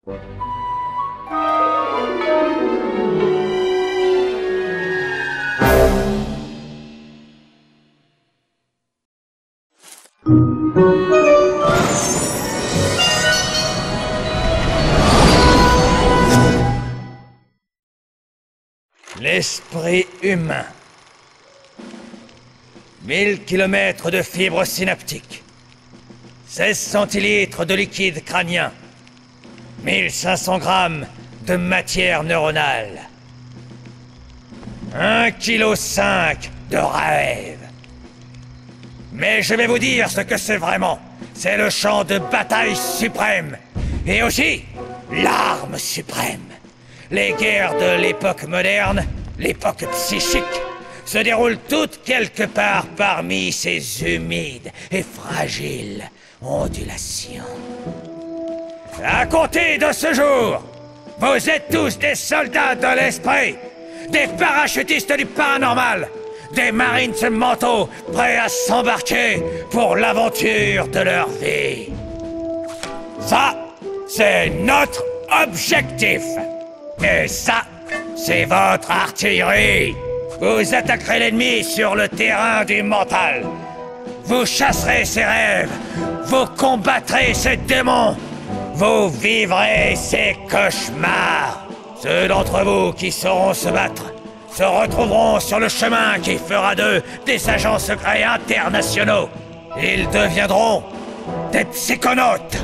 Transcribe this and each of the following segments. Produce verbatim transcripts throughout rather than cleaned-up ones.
L'esprit humain. mille kilomètres de fibres synaptiques. seize centilitres de liquide crânien. mille cinq cents grammes de matière neuronale. un virgule cinq kilos de rêve. Mais je vais vous dire ce que c'est vraiment. C'est le champ de bataille suprême. Et aussi, l'arme suprême. Les guerres de l'époque moderne, l'époque psychique, se déroulent toutes quelque part parmi ces humides et fragiles ondulations. À compter de ce jour, vous êtes tous des soldats de l'esprit, des parachutistes du paranormal, des marines mentaux prêts à s'embarquer pour l'aventure de leur vie. Ça, c'est notre objectif. Et ça, c'est votre artillerie. Vous attaquerez l'ennemi sur le terrain du mental. Vous chasserez ses rêves. Vous combattrez ses démons. Vous vivrez ses cauchemars. Ceux d'entre vous qui sauront se battre se retrouveront sur le chemin qui fera d'eux des agents secrets internationaux. Ils deviendront des psychonautes.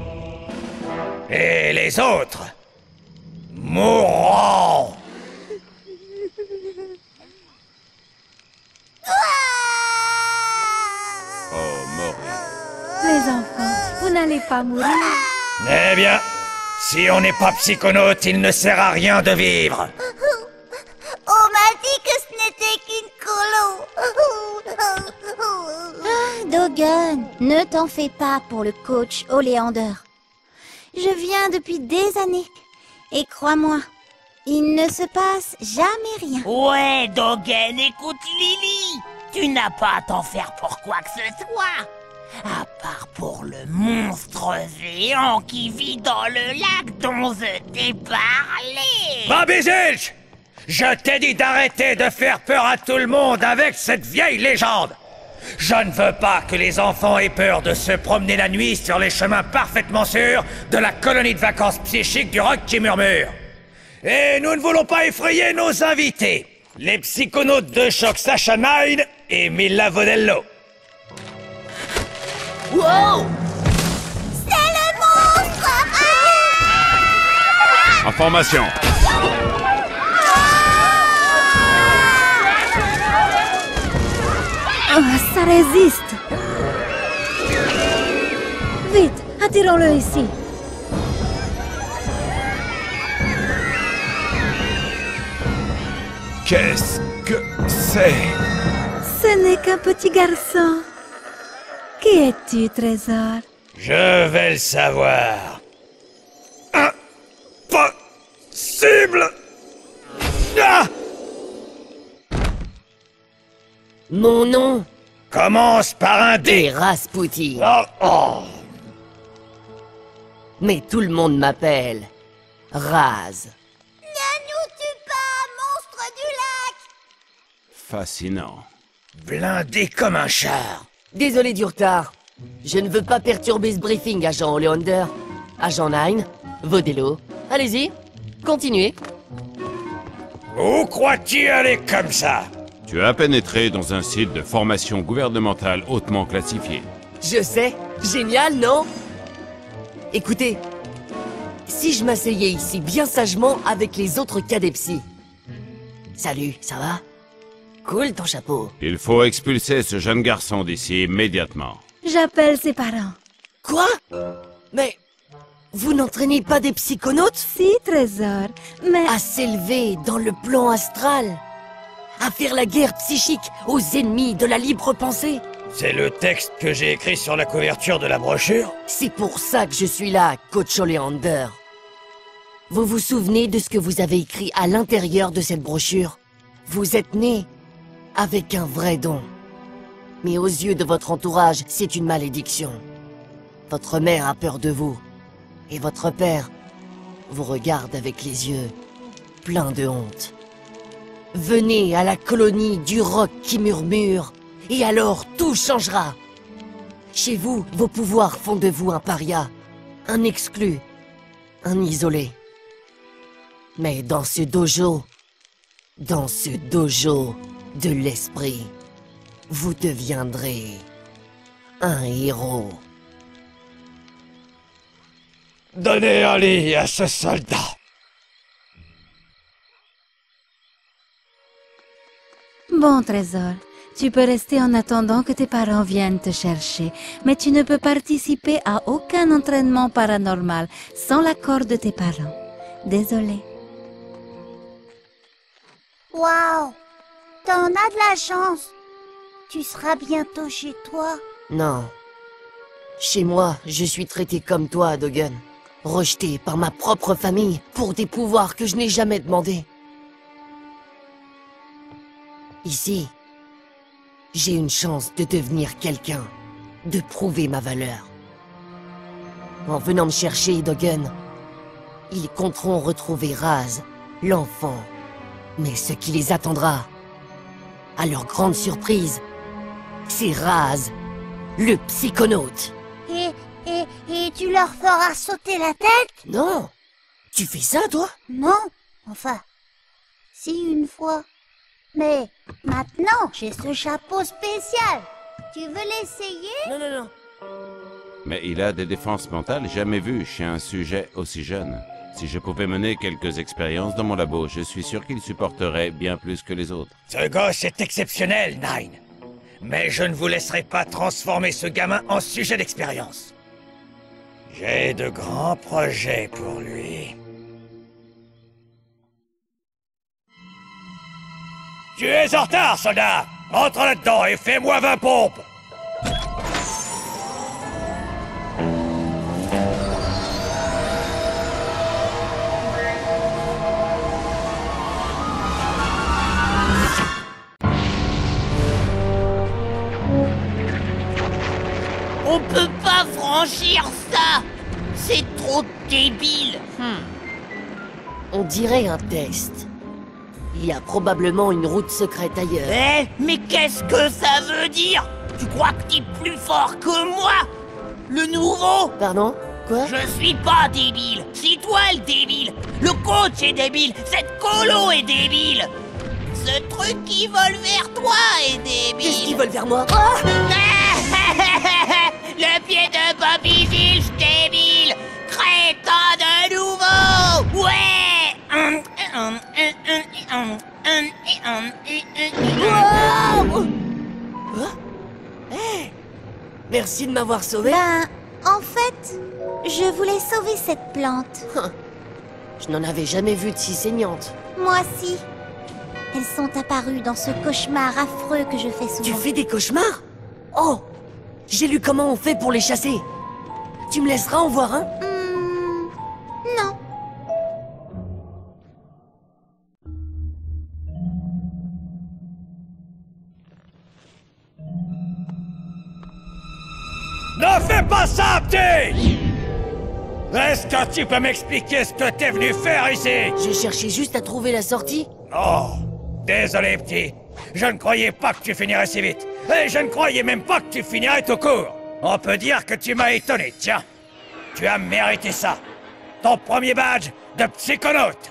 Et les autres mourront. Oh, Maury. Les enfants, vous n'allez pas mourir. Eh bien, si on n'est pas psychonaute, il ne sert à rien de vivre. On m'a dit que ce n'était qu'une colo. Ah, Dogen, ne t'en fais pas pour le coach Oleander. Je viens depuis des années. Et crois-moi, il ne se passe jamais rien. Ouais, Dogen, écoute Lily. Tu n'as pas à t'en faire pour quoi que ce soit. À part pour le monstre géant qui vit dans le lac dont je t'ai parlé. Bobby Zilch! Je t'ai dit d'arrêter de faire peur à tout le monde avec cette vieille légende. Je ne veux pas que les enfants aient peur de se promener la nuit sur les chemins parfaitement sûrs de la colonie de vacances psychiques du roc qui murmure. Et nous ne voulons pas effrayer nos invités, les psychonautes de choc Sacha Nine et Mila Vodello. Wow! C'est le monstre! En formation. Oh, ça résiste. Vite, attirons-le ici. Qu'est-ce que c'est? Ce n'est qu'un petit garçon. Qui es-tu, Trésor? Je vais le savoir. Impossible! Ah! Mon nom Commence par un D. est Rasputin. Oh, oh. Mais tout le monde m'appelle Raz. Ne nous tue pas, monstre du lac! Fascinant. Blindé comme un char. Désolé du retard. Je ne veux pas perturber ce briefing, agent Oleander. Agent Nine, Vodello. Allez-y, continuez. Où crois-tu aller comme ça? Tu as pénétré dans un site de formation gouvernementale hautement classifié. Je sais, génial, non? Écoutez, si je m'asseyais ici bien sagement avec les autres cadets psy. Salut, ça va? Cool ton chapeau. Il faut expulser ce jeune garçon d'ici immédiatement. J'appelle ses parents. Quoi? Mais vous n'entraînez pas des psychonautes Si, Trésor, mais... à s'élever dans le plan astral, à faire la guerre psychique aux ennemis de la libre pensée? C'est le texte que j'ai écrit sur la couverture de la brochure? C'est pour ça que je suis là, coach Oleander. Vous vous souvenez de ce que vous avez écrit à l'intérieur de cette brochure? Vous êtes né avec un vrai don. Mais aux yeux de votre entourage, c'est une malédiction. Votre mère a peur de vous. Et votre père vous regarde avec les yeux pleins de honte. Venez à la colonie du roc qui murmure, et alors tout changera. Chez vous, vos pouvoirs font de vous un paria, un exclu, un isolé. Mais dans ce dojo, dans ce dojo de l'esprit, vous deviendrez un héros. Donnez un lit à ce soldat. Bon, Trésor, tu peux rester en attendant que tes parents viennent te chercher, mais tu ne peux participer à aucun entraînement paranormal sans l'accord de tes parents. Désolé. Waouh! T'en as de la chance. Tu seras bientôt chez toi. Non. Chez moi, je suis traité comme toi, Dogen. Rejeté par ma propre famille pour des pouvoirs que je n'ai jamais demandés. Ici, j'ai une chance de devenir quelqu'un, de prouver ma valeur. En venant me chercher, Dogen, ils compteront retrouver Raz, l'enfant. Mais ce qui les attendra, à leur grande surprise, c'est Raz, le psychonaute. Et, et, et tu leur feras sauter la tête? Non! Tu fais ça, toi? Non. Enfin, si une fois. Mais maintenant, j'ai ce chapeau spécial. Tu veux l'essayer? Non, non, non. Mais il a des défenses mentales jamais vues chez un sujet aussi jeune. Si je pouvais mener quelques expériences dans mon labo, je suis sûr qu'il supporterait bien plus que les autres. Ce gosse est exceptionnel, Nine. Mais je ne vous laisserai pas transformer ce gamin en sujet d'expérience. J'ai de grands projets pour lui. Tu es en retard, soldat! Entre là-dedans et fais-moi vingt pompes! On peut pas franchir ça! C'est trop débile! On dirait un test. Il y a probablement une route secrète ailleurs. Eh, mais qu'est-ce que ça veut dire? Tu crois que t'es plus fort que moi? Le nouveau? Pardon? Quoi? Je suis pas débile, c'est toi le débile. Le coach est débile, cette colo est débile. Ce truc qui vole vers toi est débile. Qu'est-ce qu'ils veulent vers moi? Le pied de Bobby Zilch débile. Crétin de nouveau. Ouais. Wow! Quoi? Hey! Merci de m'avoir sauvé. Ben, en fait, je voulais sauver cette plante. Je n'en avais jamais vu de si saignante. Moi aussi. Elles sont apparues dans ce cauchemar affreux que je fais souvent. Tu fais des cauchemars? Oh! J'ai lu comment on fait pour les chasser. Tu me laisseras en voir un? Hmm, non. Ne fais pas ça, petit! Est-ce que tu peux m'expliquer ce que t'es venu faire ici? Je cherchais juste à trouver la sortie. Oh, désolé, petit. Je ne croyais pas que tu finirais si vite. Et je ne croyais même pas que tu finirais tout court. On peut dire que tu m'as étonné, tiens. Tu as mérité ça. Ton premier badge de psychonaute.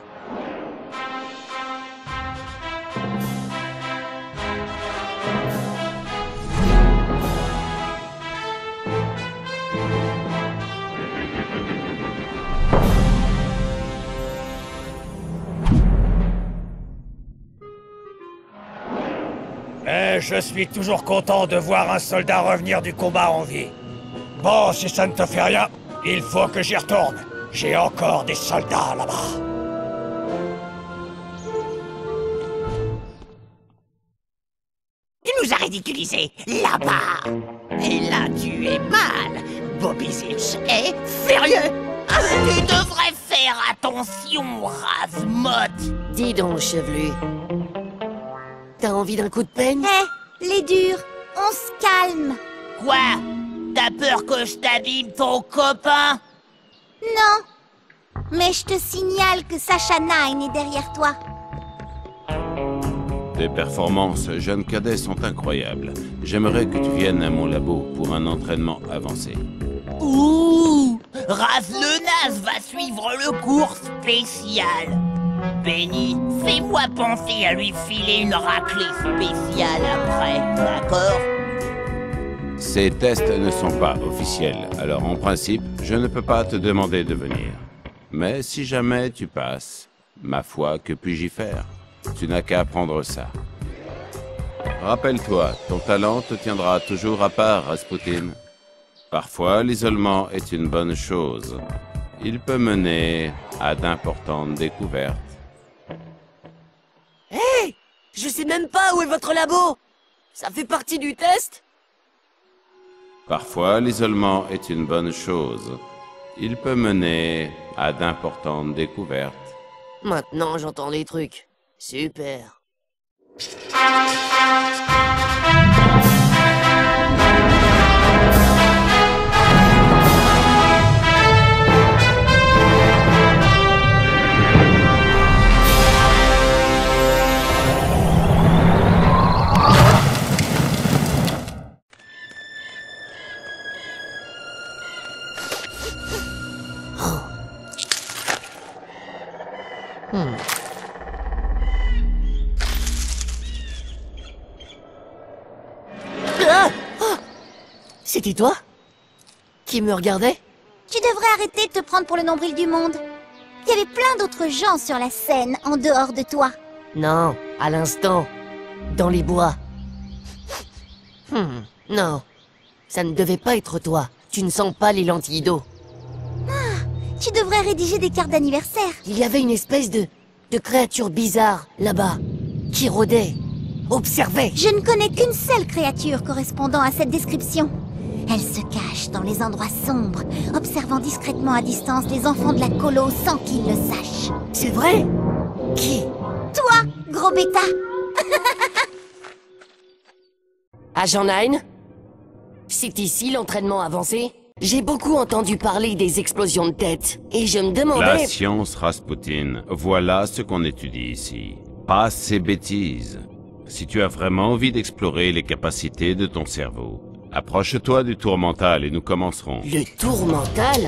Mais je suis toujours content de voir un soldat revenir du combat en vie. Bon, si ça ne te fait rien, il faut que j'y retourne. J'ai encore des soldats là-bas. Il nous a ridiculisés là-bas. Et là, tu es mal. Bobby Zilch est furieux. Ah, tu devrais faire attention, Razmot. Dis donc, chevelu. T'as envie d'un coup de peigne? Hé, les durs, on se calme. Quoi? T'as peur que je t'abîme ton copain? Non. Mais je te signale que Sacha Nine est derrière toi. Tes performances, jeune cadet, sont incroyables. J'aimerais que tu viennes à mon labo pour un entraînement avancé. Ouh, Raz le Naze va suivre le cours spécial. Benny, fais-moi penser à lui filer une raclée spéciale après, d'accord? Ces tests ne sont pas officiels, alors en principe, je ne peux pas te demander de venir. Mais si jamais tu passes, ma foi, que puis-je y faire? Tu n'as qu'à apprendre ça. Rappelle-toi, ton talent te tiendra toujours à part, Rasputin. Parfois, l'isolement est une bonne chose. Il peut mener à d'importantes découvertes. Hé hey, je sais même pas où est votre labo. Ça fait partie du test? Parfois, l'isolement est une bonne chose. Il peut mener à d'importantes découvertes. Maintenant, j'entends les trucs. Super. Hmm. Ah ah C'était toi? Qui me regardait? Tu devrais arrêter de te prendre pour le nombril du monde. Il y avait plein d'autres gens sur la scène en dehors de toi. Non, à l'instant. Dans les bois. Hmm, non. Ça ne devait pas être toi. Tu ne sens pas les lentilles d'eau. Ah, tu devrais rédiger des cartes d'anniversaire. Il y avait une espèce de... de créature bizarre, là-bas, qui rôdait, observait. Je ne connais qu'une seule créature correspondant à cette description. Elle se cache dans les endroits sombres, observant discrètement à distance les enfants de la colo sans qu'ils le sachent. C'est vrai? Qui? Toi, gros bêta. Agent Nine? C'est ici l'entraînement avancé? J'ai beaucoup entendu parler des explosions de tête, et je me demandais... La science, Rasputin, voilà ce qu'on étudie ici. Pas ces bêtises. Si tu as vraiment envie d'explorer les capacités de ton cerveau, approche-toi du tour mental et nous commencerons. Le tour mental?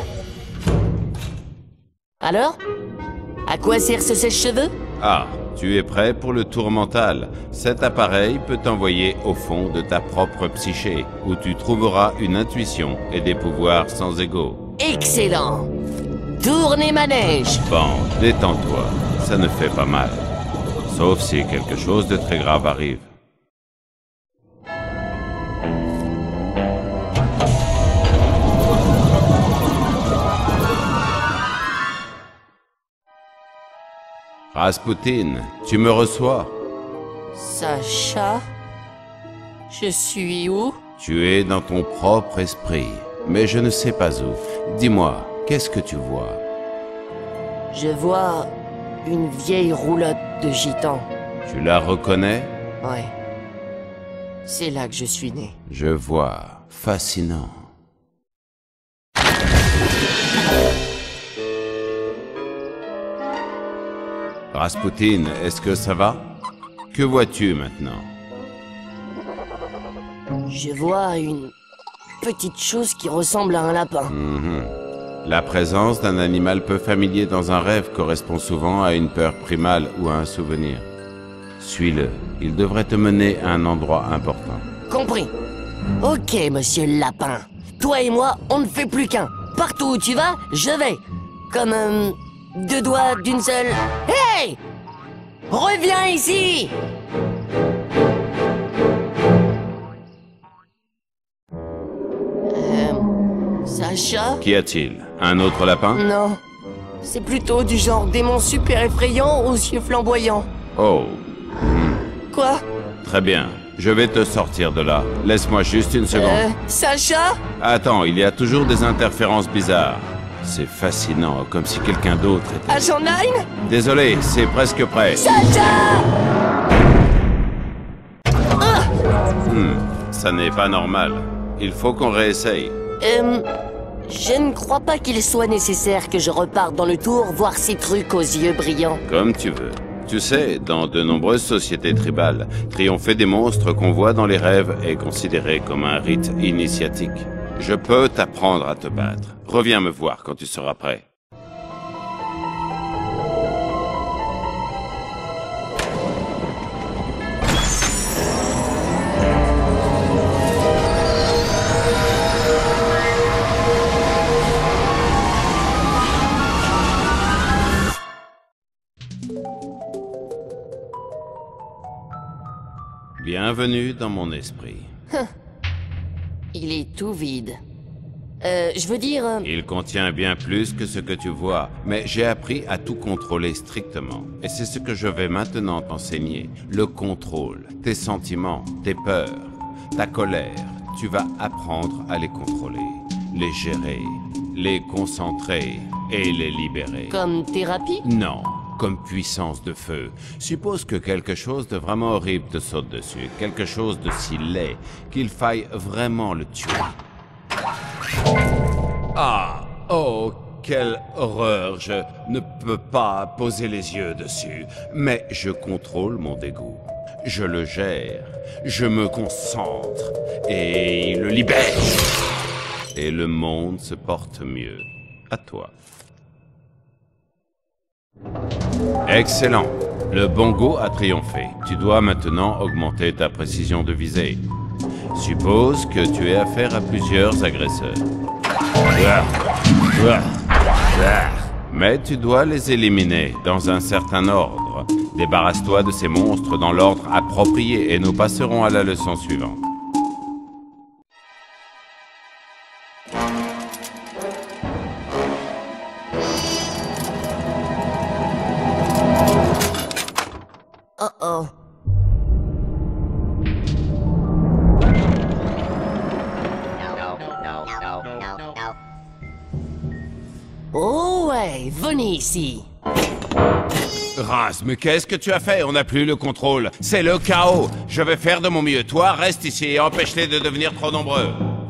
Alors? À quoi sert ce sèche-cheveux? Ah, tu es prêt pour le tour mental. Cet appareil peut t'envoyer au fond de ta propre psyché, où tu trouveras une intuition et des pouvoirs sans égaux. Excellent! Tournez manège! Bon, détends-toi, ça ne fait pas mal. Sauf si quelque chose de très grave arrive. Rasputin, tu me reçois? Sacha? Je suis où? Tu es dans ton propre esprit, mais je ne sais pas où. Dis-moi, qu'est-ce que tu vois? Je vois une vieille roulotte de gitan. Tu la reconnais? Ouais. C'est là que je suis né. Je vois. Fascinant. Rasputin, est-ce que ça va? Que vois-tu maintenant? Je vois une petite chose qui ressemble à un lapin. Mm-hmm. La présence d'un animal peu familier dans un rêve correspond souvent à une peur primale ou à un souvenir. Suis-le, il devrait te mener à un endroit important. Compris. Ok, monsieur le lapin. Toi et moi, on ne fait plus qu'un. Partout où tu vas, je vais. Comme euh, deux doigts d'une seule... Hey! Reviens ici! Euh... Sacha? Qu'y a-t-il? Un autre lapin? Non. C'est plutôt du genre démon super effrayant aux yeux flamboyants. Oh. Hmm. Quoi? Très bien. Je vais te sortir de là. Laisse-moi juste une seconde. Euh... Sacha? Attends, il y a toujours des interférences bizarres. C'est fascinant, comme si quelqu'un d'autre était... Agent Nine? Désolé, c'est presque prêt. Sacha! Ah! Hmm, ça n'est pas normal. Il faut qu'on réessaye. Euh... Je ne crois pas qu'il soit nécessaire que je reparte dans le tour voir ces trucs aux yeux brillants. Comme tu veux. Tu sais, dans de nombreuses sociétés tribales, triompher des monstres qu'on voit dans les rêves est considéré comme un rite initiatique. Je peux t'apprendre à te battre. Reviens me voir quand tu seras prêt. Bienvenue dans mon esprit. Il est tout vide. Euh, je veux dire... euh, Il contient bien plus que ce que tu vois, mais j'ai appris à tout contrôler strictement. Et c'est ce que je vais maintenant t'enseigner. Le contrôle, tes sentiments, tes peurs, ta colère. Tu vas apprendre à les contrôler, les gérer, les concentrer et les libérer. Comme thérapie? Non, comme puissance de feu. Suppose que quelque chose de vraiment horrible te saute dessus, quelque chose de si laid qu'il faille vraiment le tuer. Ah, oh, quelle horreur, je ne peux pas poser les yeux dessus, mais je contrôle mon dégoût. Je le gère, je me concentre et le libère. Et le monde se porte mieux. À toi. Excellent. Le bongo a triomphé. Tu dois maintenant augmenter ta précision de visée. Suppose que tu aies affaire à plusieurs agresseurs. Mais tu dois les éliminer dans un certain ordre. Débarrasse-toi de ces monstres dans l'ordre approprié et nous passerons à la leçon suivante. Oh oh. Oh ouais, venez ici. Raz, mais qu'est-ce que tu as fait? On n'a plus le contrôle. C'est le chaos. Je vais faire de mon mieux. Toi, reste ici et empêche-les de devenir trop nombreux.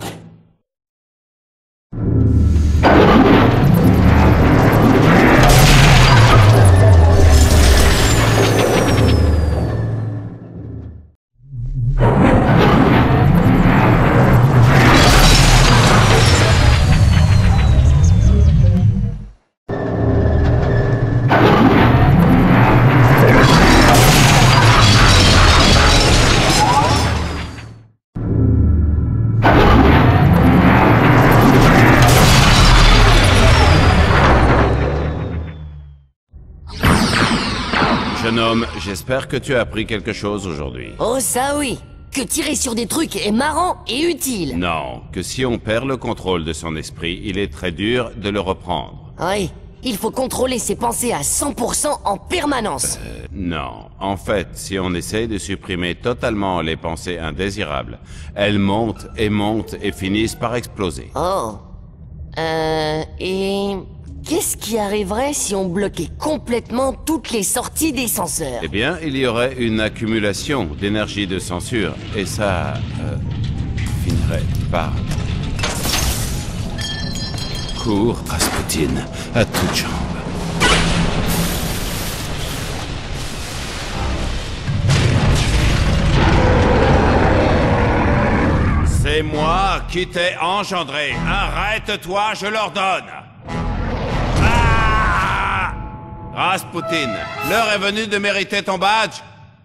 Jeune homme, j'espère que tu as appris quelque chose aujourd'hui. Oh ça oui. Que tirer sur des trucs est marrant et utile. Non, que si on perd le contrôle de son esprit, il est très dur de le reprendre. Oui, il faut contrôler ses pensées à cent pour cent en permanence. Euh, non. En fait, si on essaye de supprimer totalement les pensées indésirables, elles montent et montent et finissent par exploser. Oh. Euh... Et... Qu'est-ce qui arriverait si on bloquait complètement toutes les sorties des censeurs? Eh bien, il y aurait une accumulation d'énergie de censure, et ça... Euh, finirait par... Cours, Rasputin, à toutes jambes. C'est moi qui t'ai engendré. Arrête-toi, je l'ordonne. Ah! Rasputin, l'heure est venue de mériter ton badge.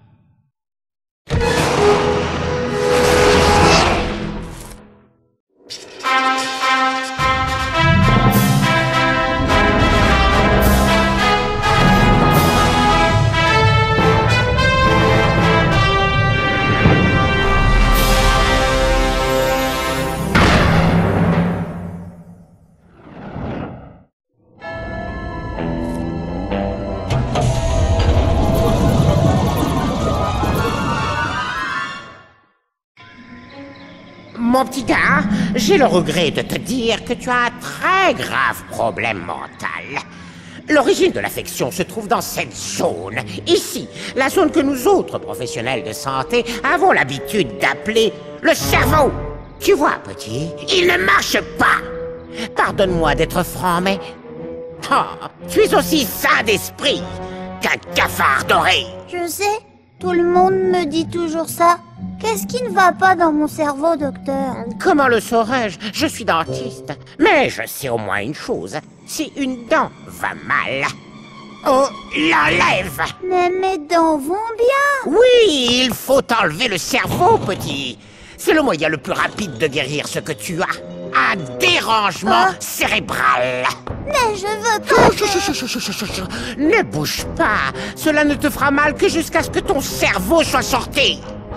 Mon petit gars, j'ai le regret de te dire que tu as un très grave problème mental. L'origine de l'affection se trouve dans cette zone, ici, la zone que nous autres professionnels de santé avons l'habitude d'appeler le cerveau. Tu vois, petit, il ne marche pas. Pardonne-moi d'être franc, mais... Oh, tu es aussi sain d'esprit qu'un cafard doré. Je sais, tout le monde me dit toujours ça. Qu'est-ce qui ne va pas dans mon cerveau, docteur? Comment le saurais-je? Je suis dentiste. Mais je sais au moins une chose. Si une dent va mal, on l'enlève. Mais mes dents vont bien. Oui, il faut enlever le cerveau, petit. C'est le moyen le plus rapide de guérir ce que tu as. Un dérangement Ah. cérébral. Mais je veux pas. Chut, chut, chut, chut, chut, chut, chut. Ne bouge pas. Cela ne te fera mal que jusqu'à ce que ton cerveau soit sorti.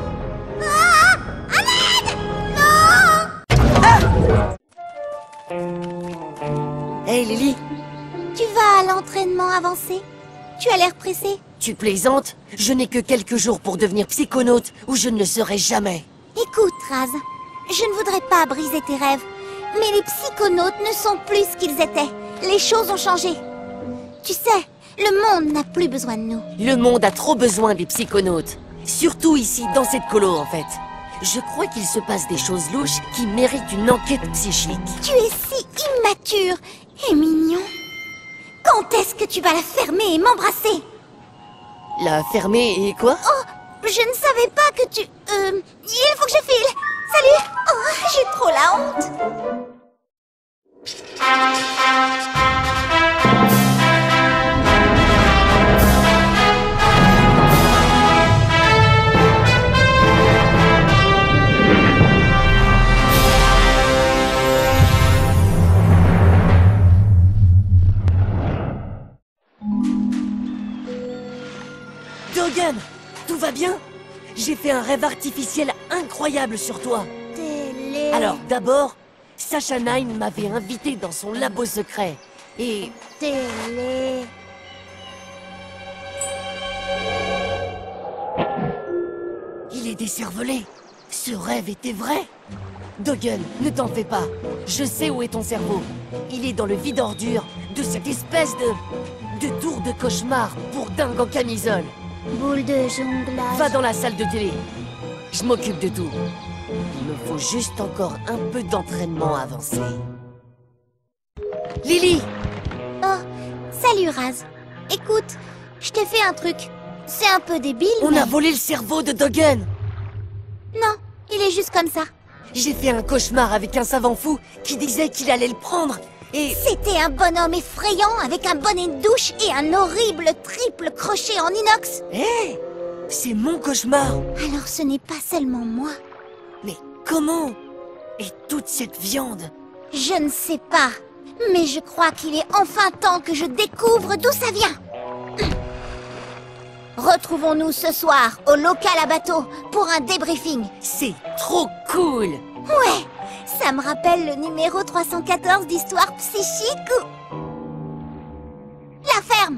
Hey Lily, Tu vas à l'entraînement avancé? Tu as l'air pressé. tu plaisantes? Je n'ai que quelques jours pour devenir psychonaute, ou je ne le serai jamais. Écoute, Raz, je ne voudrais pas briser tes rêves, mais les psychonautes ne sont plus ce qu'ils étaient. Les choses ont changé. Tu sais, le monde n'a plus besoin de nous. Le monde a trop besoin des psychonautes. Surtout ici, dans cette colo, en fait. Je crois qu'il se passe des choses louches qui méritent une enquête psychique. Tu es si immature et mignon. Quand est-ce que tu vas la fermer et m'embrasser? La fermer et quoi? Oh, je ne savais pas que tu... Euh, il faut que je file. Salut. Oh, j'ai trop la honte. Dogen, tout va bien? J'ai fait un rêve artificiel incroyable sur toi. Télé... Alors d'abord, Sacha Nine m'avait invité dans son labo secret. Et Télé... il est décervelé. Ce rêve était vrai. Dogen, ne t'en fais pas. Je sais où est ton cerveau. Il est dans le vide ordure de cette espèce de... de tour de cauchemar pour dingue en camisole. Boule de jonglage... Va dans la salle de télé. Je m'occupe de tout. Il me faut juste encore un peu d'entraînement avancé. Lily! Oh, salut Raz. Écoute, je t'ai fait un truc. C'est un peu débile, On mais... a volé le cerveau de Dogen! Non, il est juste comme ça. J'ai fait un cauchemar avec un savant fou qui disait qu'il allait le prendre. Et... C'était un bonhomme effrayant avec un bonnet de douche et un horrible triple crochet en inox. Hé! C'est mon cauchemar! Alors ce n'est pas seulement moi. Mais comment? Et toute cette viande? Je ne sais pas, mais je crois qu'il est enfin temps que je découvre d'où ça vient. Retrouvons-nous ce soir au local à bateau pour un débriefing. C'est trop cool! Ouais, ça me rappelle le numéro trois cent quatorze d'Histoire psychique ou... La ferme.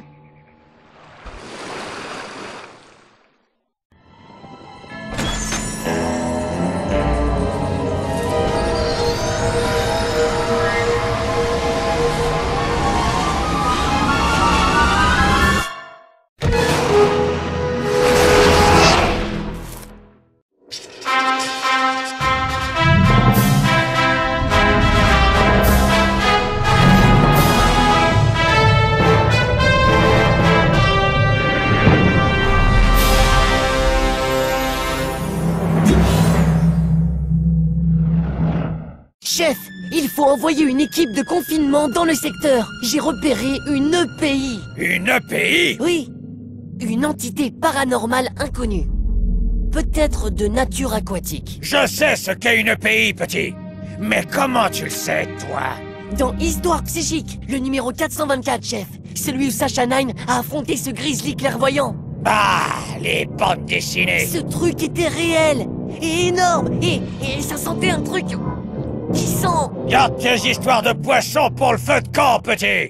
Chef, il faut envoyer une équipe de confinement dans le secteur. J'ai repéré une E P I. Une E P I? Oui, une entité paranormale inconnue. Peut-être de nature aquatique. Je sais ce qu'est une E P I, petit. Mais comment tu le sais, toi? Dans Histoire psychique, le numéro quatre cent vingt-quatre, chef. Celui où Sacha Nine a affronté ce grizzly clairvoyant. Bah, les bandes dessinées. Ce truc était réel et énorme. Et, et ça sentait un truc qui sent... Garde tes histoires de poissons pour le feu de camp, petit.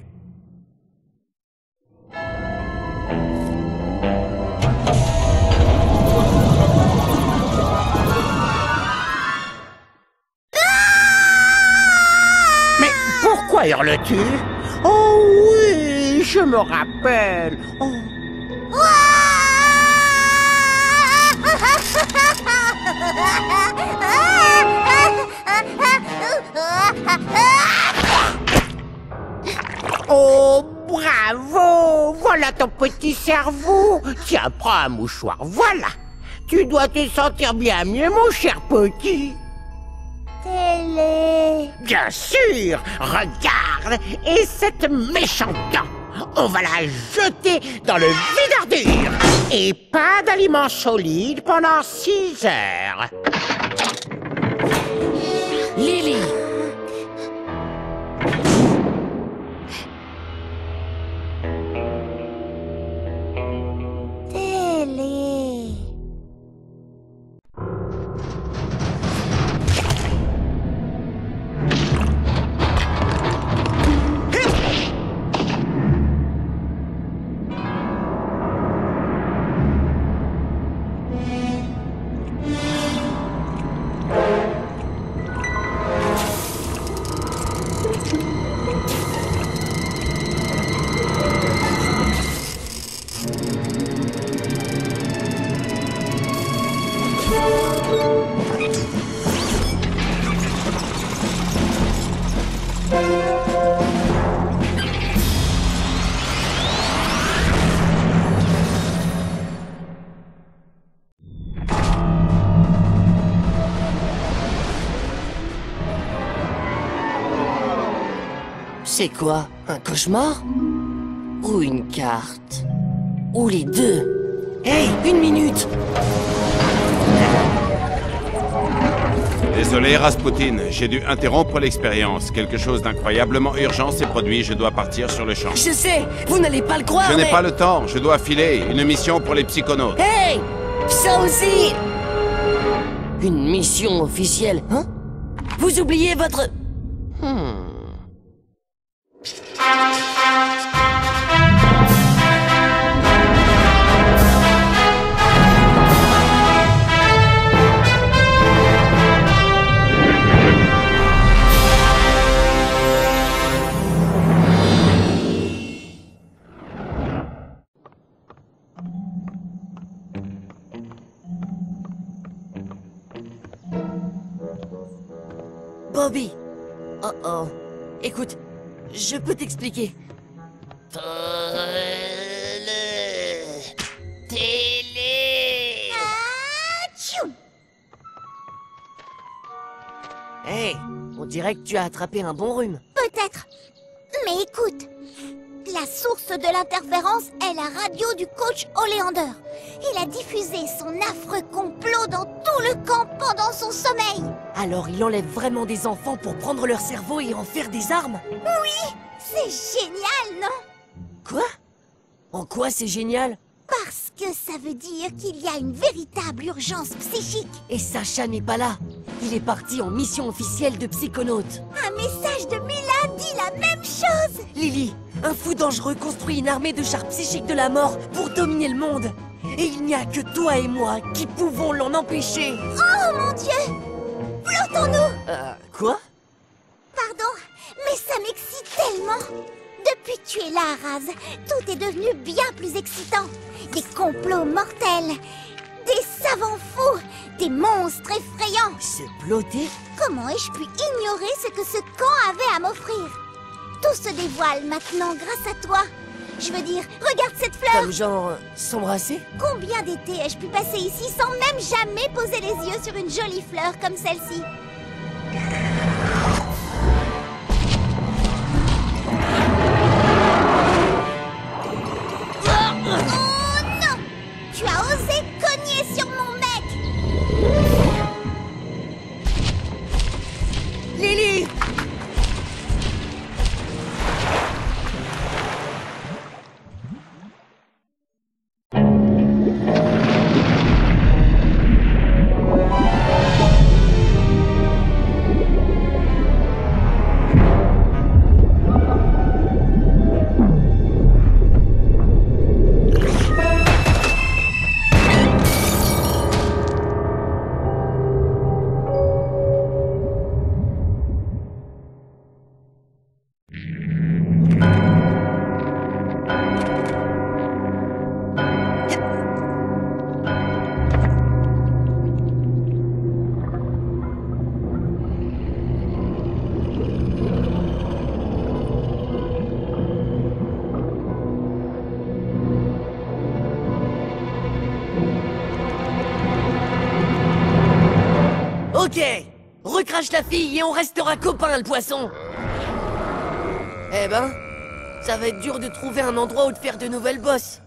Mais pourquoi hurles-tu? Oh oui, je me rappelle. Oh. Oh, bravo! Voilà ton petit cerveau. Tiens, prends un mouchoir, voilà. Tu dois te sentir bien mieux, mon cher petit. Télé. Bien sûr! Regarde! Et cette méchante dent, on va la jeter dans le vide ordure. Et pas d'aliments solides pendant six heures. Lily! Télé. C'est quoi? Un cauchemar? Ou une carte? Ou les deux? Hey, une minute! Désolé, Rasputin, j'ai dû interrompre l'expérience. Quelque chose d'incroyablement urgent s'est produit, je dois partir sur le champ. Je sais, vous n'allez pas le croire, Je n'ai mais... pas le temps, je dois filer. Une mission pour les psychonautes. Hey! Ça aussi! Une mission officielle, hein? Vous oubliez votre... Hmm... Bobby! Oh oh. Écoute, je peux t'expliquer. Télé. Atchoum. Hey, on dirait que tu as attrapé un bon rhume. Peut-être. Mais écoute, la source de l'interférence est la radio du coach Oleander. Il a diffusé son affreux complot dans tout le camp pendant son sommeil. Alors il enlève vraiment des enfants pour prendre leur cerveau et en faire des armes? Oui, c'est génial, non? Quoi? En quoi c'est génial? Parce que ça veut dire qu'il y a une véritable urgence psychique. Et Sacha n'est pas là. Il est parti en mission officielle de psychonaute. Un message de Mila dit la même chose. Lily, un fou dangereux construit une armée de chars psychiques de la mort pour dominer le monde. Et il n'y a que toi et moi qui pouvons l'en empêcher. Oh mon Dieu! Flottons-nous! Euh, quoi? Pardon, mais ça m'excite tellement. Depuis que tu es là, Raz, tout est devenu bien plus excitant. Des complots mortels, des savants fous, des monstres effrayants. Se blotter? Comment ai-je pu ignorer ce que ce camp avait à m'offrir? Tout se dévoile maintenant grâce à toi. Je veux dire, regarde cette fleur. Comme genre, euh, s'embrasser? Combien d'étés ai-je pu passer ici sans même jamais poser les yeux sur une jolie fleur comme celle-ci? Oh non! Tu as osé cogner sur mon mec! Lily! Ok, recrache la fille et on restera copains, le poisson. Eh ben, ça va être dur de trouver un endroit où te faire de nouvelles bosses.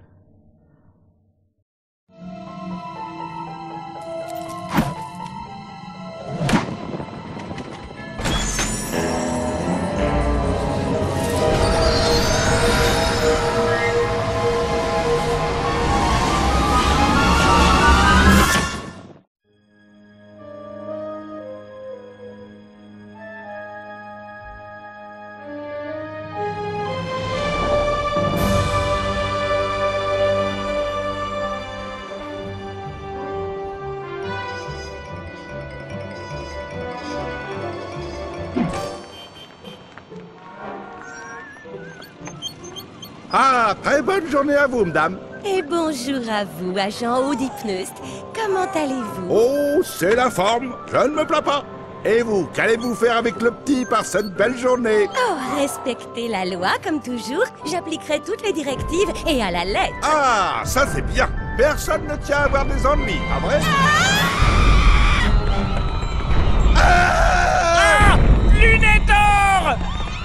Ah, très bonne journée à vous, madame. Et bonjour à vous, agent Audipneust. Comment allez-vous? Oh, c'est la forme, je ne me plains pas. Et vous, qu'allez-vous faire avec le petit par cette belle journée? Oh, respectez la loi comme toujours. J'appliquerai toutes les directives et à la lettre. Ah, ça c'est bien. Personne ne tient à avoir des ennuis, pas vrai? Ah! Lunetor!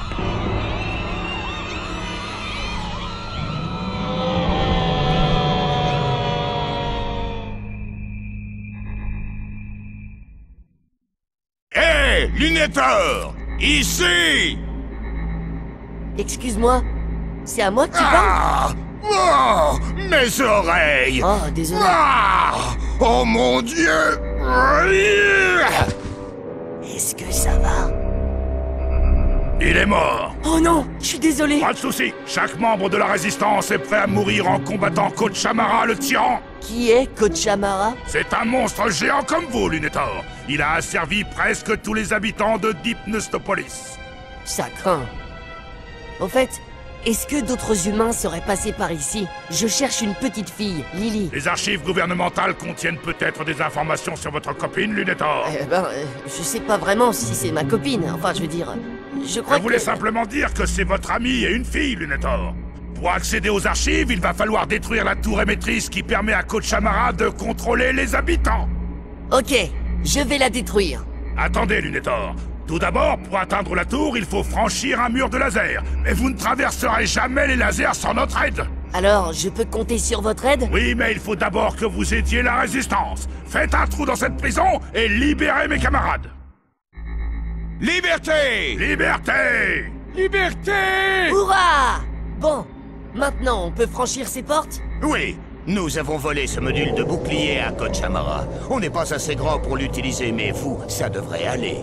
Hé, Lunetor! Ici! Excuse-moi, c'est à moi que tu Ah! parles? Oh, mes oreilles! Oh, désolé. Ah! Oh mon Dieu! Est-ce que ça va? Il est mort! Oh non, je suis désolé. Pas de soucis, chaque membre de la résistance est prêt à mourir en combattant Kochamara le tyran! Qui est Kochamara? C'est un monstre géant comme vous, Lunetor! Il a asservi presque tous les habitants de Deepnestopolis! Ça craint. Au fait, est-ce que d'autres humains seraient passés par ici? Je cherche une petite fille, Lily. Les archives gouvernementales contiennent peut-être des informations sur votre copine, Lunetor? Eh ben, euh, je sais pas vraiment si c'est ma copine. Enfin, je veux dire, je crois Je voulais que... simplement dire que c'est votre amie et une fille, Lunetor. Pour accéder aux archives, il va falloir détruire la tour émettrice qui permet à Kochamara de contrôler les habitants. Ok, je vais la détruire. Attendez, Lunetor. Tout d'abord, pour atteindre la tour, il faut franchir un mur de laser. Mais vous ne traverserez jamais les lasers sans notre aide. Alors, je peux compter sur votre aide? Oui, mais il faut d'abord que vous aidiez la résistance. Faites un trou dans cette prison et libérez mes camarades. Liberté! Liberté! Liberté! Hurrah! Bon, maintenant on peut franchir ces portes? Oui, nous avons volé ce module de bouclier à Kochamara. On n'est pas assez grand pour l'utiliser, mais vous, ça devrait aller.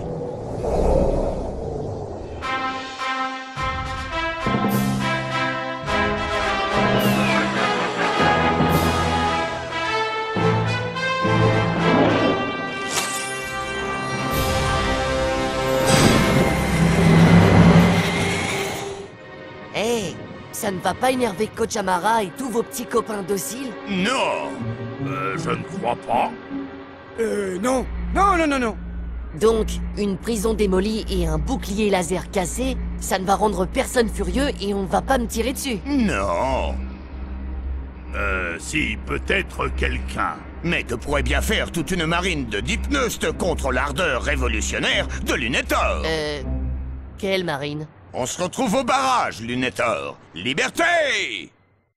Hé, ça ne va pas énerver Kochamara et tous vos petits copains dociles? Non! Euh, je ne crois pas. Euh, non. Non, non, non, non. Donc, une prison démolie et un bouclier laser cassé, ça ne va rendre personne furieux et on va pas me tirer dessus. Non. Euh, si, peut-être quelqu'un. Mais que pourrait bien faire toute une marine de Deepneust contre l'ardeur révolutionnaire de Lunetor? Euh... Quelle marine? On se retrouve au barrage, Lunetor. Liberté! Et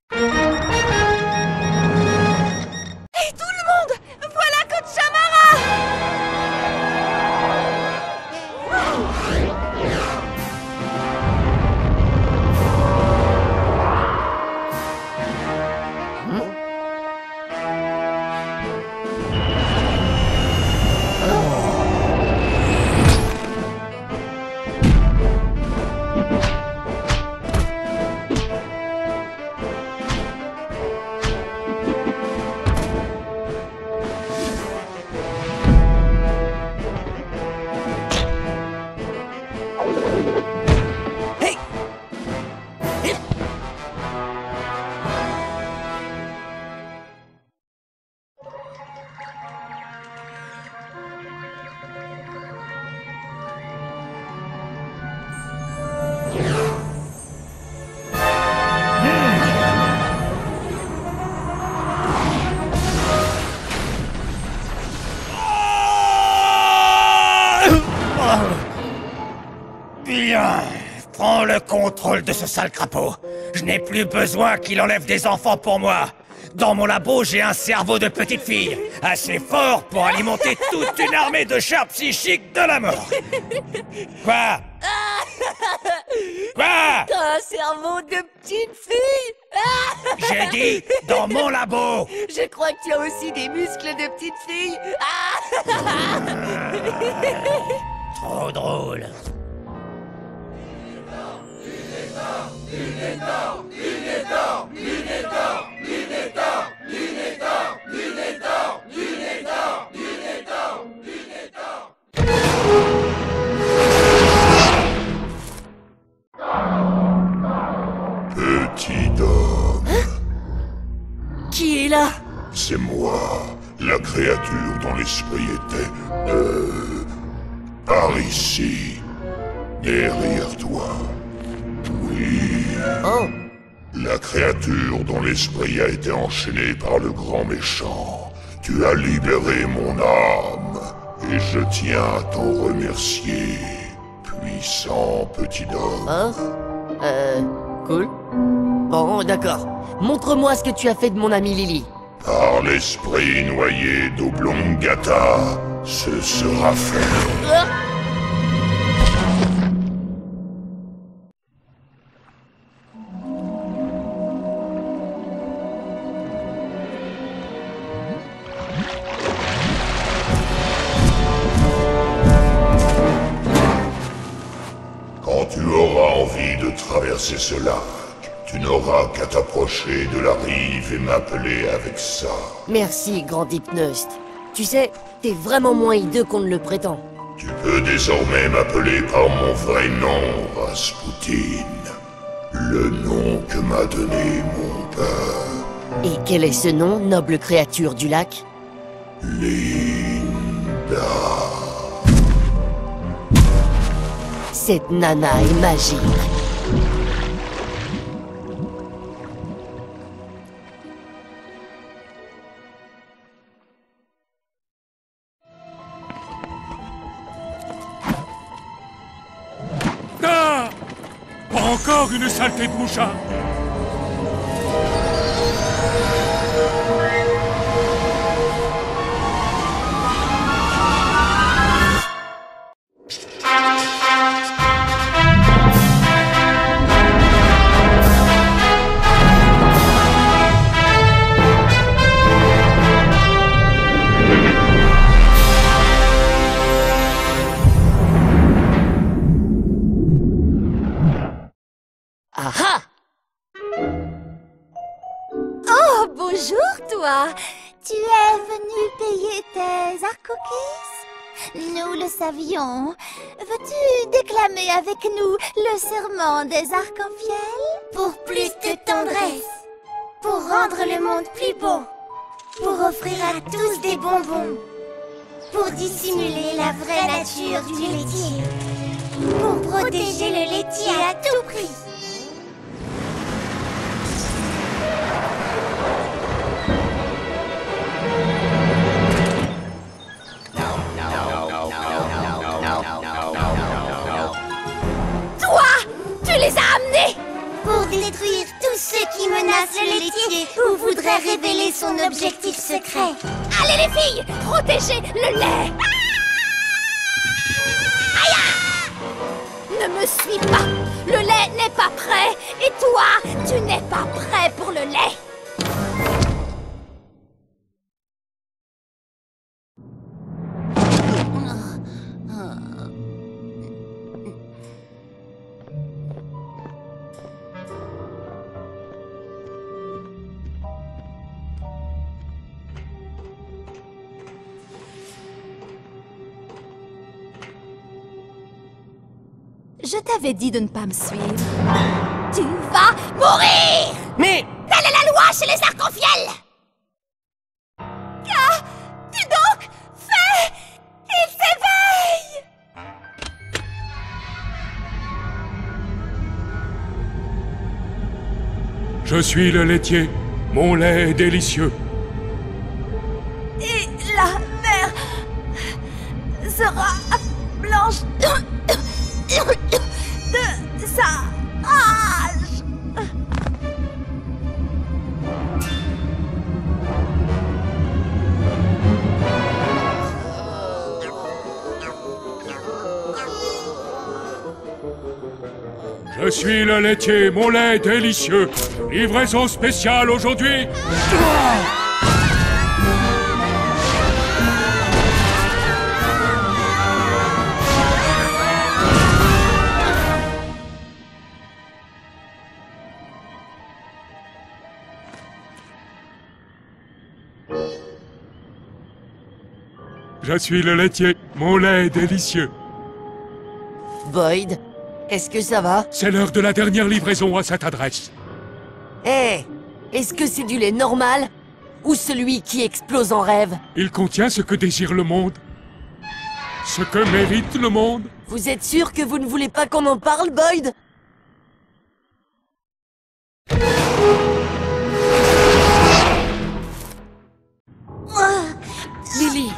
tout le monde! Voilà Kochamara! prends le contrôle de ce sale crapaud. Je n'ai plus besoin qu'il enlève des enfants pour moi. Dans mon labo, j'ai un cerveau de petite fille, assez fort pour alimenter toute une armée de chars psychiques de la mort. Quoi? Quoi? T'as un cerveau de petite fille. J'ai dit dans mon labo. Je crois que tu as aussi des muscles de petite fille. Trop drôle. Petit homme. Qui est là? C'est moi, la créature dont l'esprit était... Euh... par ici, derrière toi. Oui. Oh. La créature dont l'esprit a été enchaîné par le grand méchant. Tu as libéré mon âme, et je tiens à t'en remercier, puissant petit homme. Oh. Euh... Cool. Bon, d'accord. Montre-moi ce que tu as fait de mon ami Lily. Par l'esprit noyé d'Oblongata, ce sera fait. Ah. Quand tu auras envie de traverser ce lac, tu n'auras qu'à t'approcher de la rive et m'appeler avec ça. Merci, grand Hypnost. Tu sais, t'es vraiment moins hideux qu'on ne le prétend. Tu peux désormais m'appeler par mon vrai nom, Rasputin. Le nom que m'a donné mon père. Et quel est ce nom, noble créature du lac? Linda. Cette nana est magique. Ah! Pas encore une saleté de mouchard! Aha! Oh, bonjour, toi! Tu es venu payer tes art cookies? Nous le savions. Veux-tu déclamer avec nous le serment des arcs-en-ciel? Pour plus de tendresse, pour rendre le monde plus beau, pour offrir à tous des bonbons, pour dissimuler la vraie nature du laitier, pour protéger le laitier à tout prix. Tu les as amenés Pour détruire tous ceux qui menacent le laitier ou voudraient révéler son objectif secret. Allez les filles, protégez le lait. Aïe! Ne me suis pas. Le lait n'est pas prêt. Et toi, tu n'es pas prêt pour le lait. Je t'avais dit de ne pas me suivre. Tu vas mourir! Mais... Telle est la loi chez les arcs-en-ciel! Qu'as-tu donc fait? Il s'éveille! Je suis le laitier. Mon lait est délicieux. Et la mer sera blanche de sa Je suis le laitier, mon lait délicieux. Livraison spéciale aujourd'hui. Je suis le laitier, mon lait est délicieux. Boyd, est-ce que ça va? C'est l'heure de la dernière livraison à cette adresse. Hé, hey, est-ce que c'est du lait normal? Ou celui qui explose en rêve? Il contient ce que désire le monde. Ce que mérite le monde. Vous êtes sûr que vous ne voulez pas qu'on en parle, Boyd? Lily.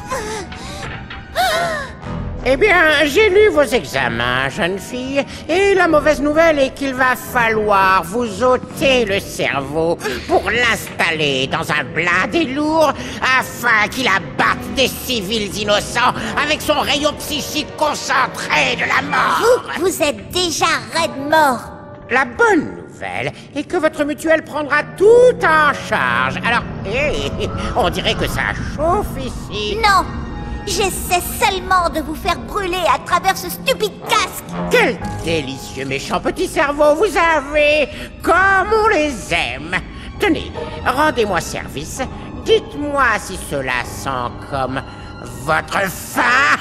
Eh bien, j'ai lu vos examens, jeune fille, et la mauvaise nouvelle est qu'il va falloir vous ôter le cerveau pour l'installer dans un blindé lourd afin qu'il abatte des civils innocents avec son rayon psychique concentré de la mort. Vous, vous êtes déjà raide mort. La bonne nouvelle est que votre mutuelle prendra tout en charge. Alors, hé, on dirait que ça chauffe ici. Non! J'essaie seulement de vous faire brûler à travers ce stupide casque. Quel délicieux méchant petit cerveau vous avez, comme on les aime. Tenez, rendez-moi service. Dites-moi si cela sent comme votre faim.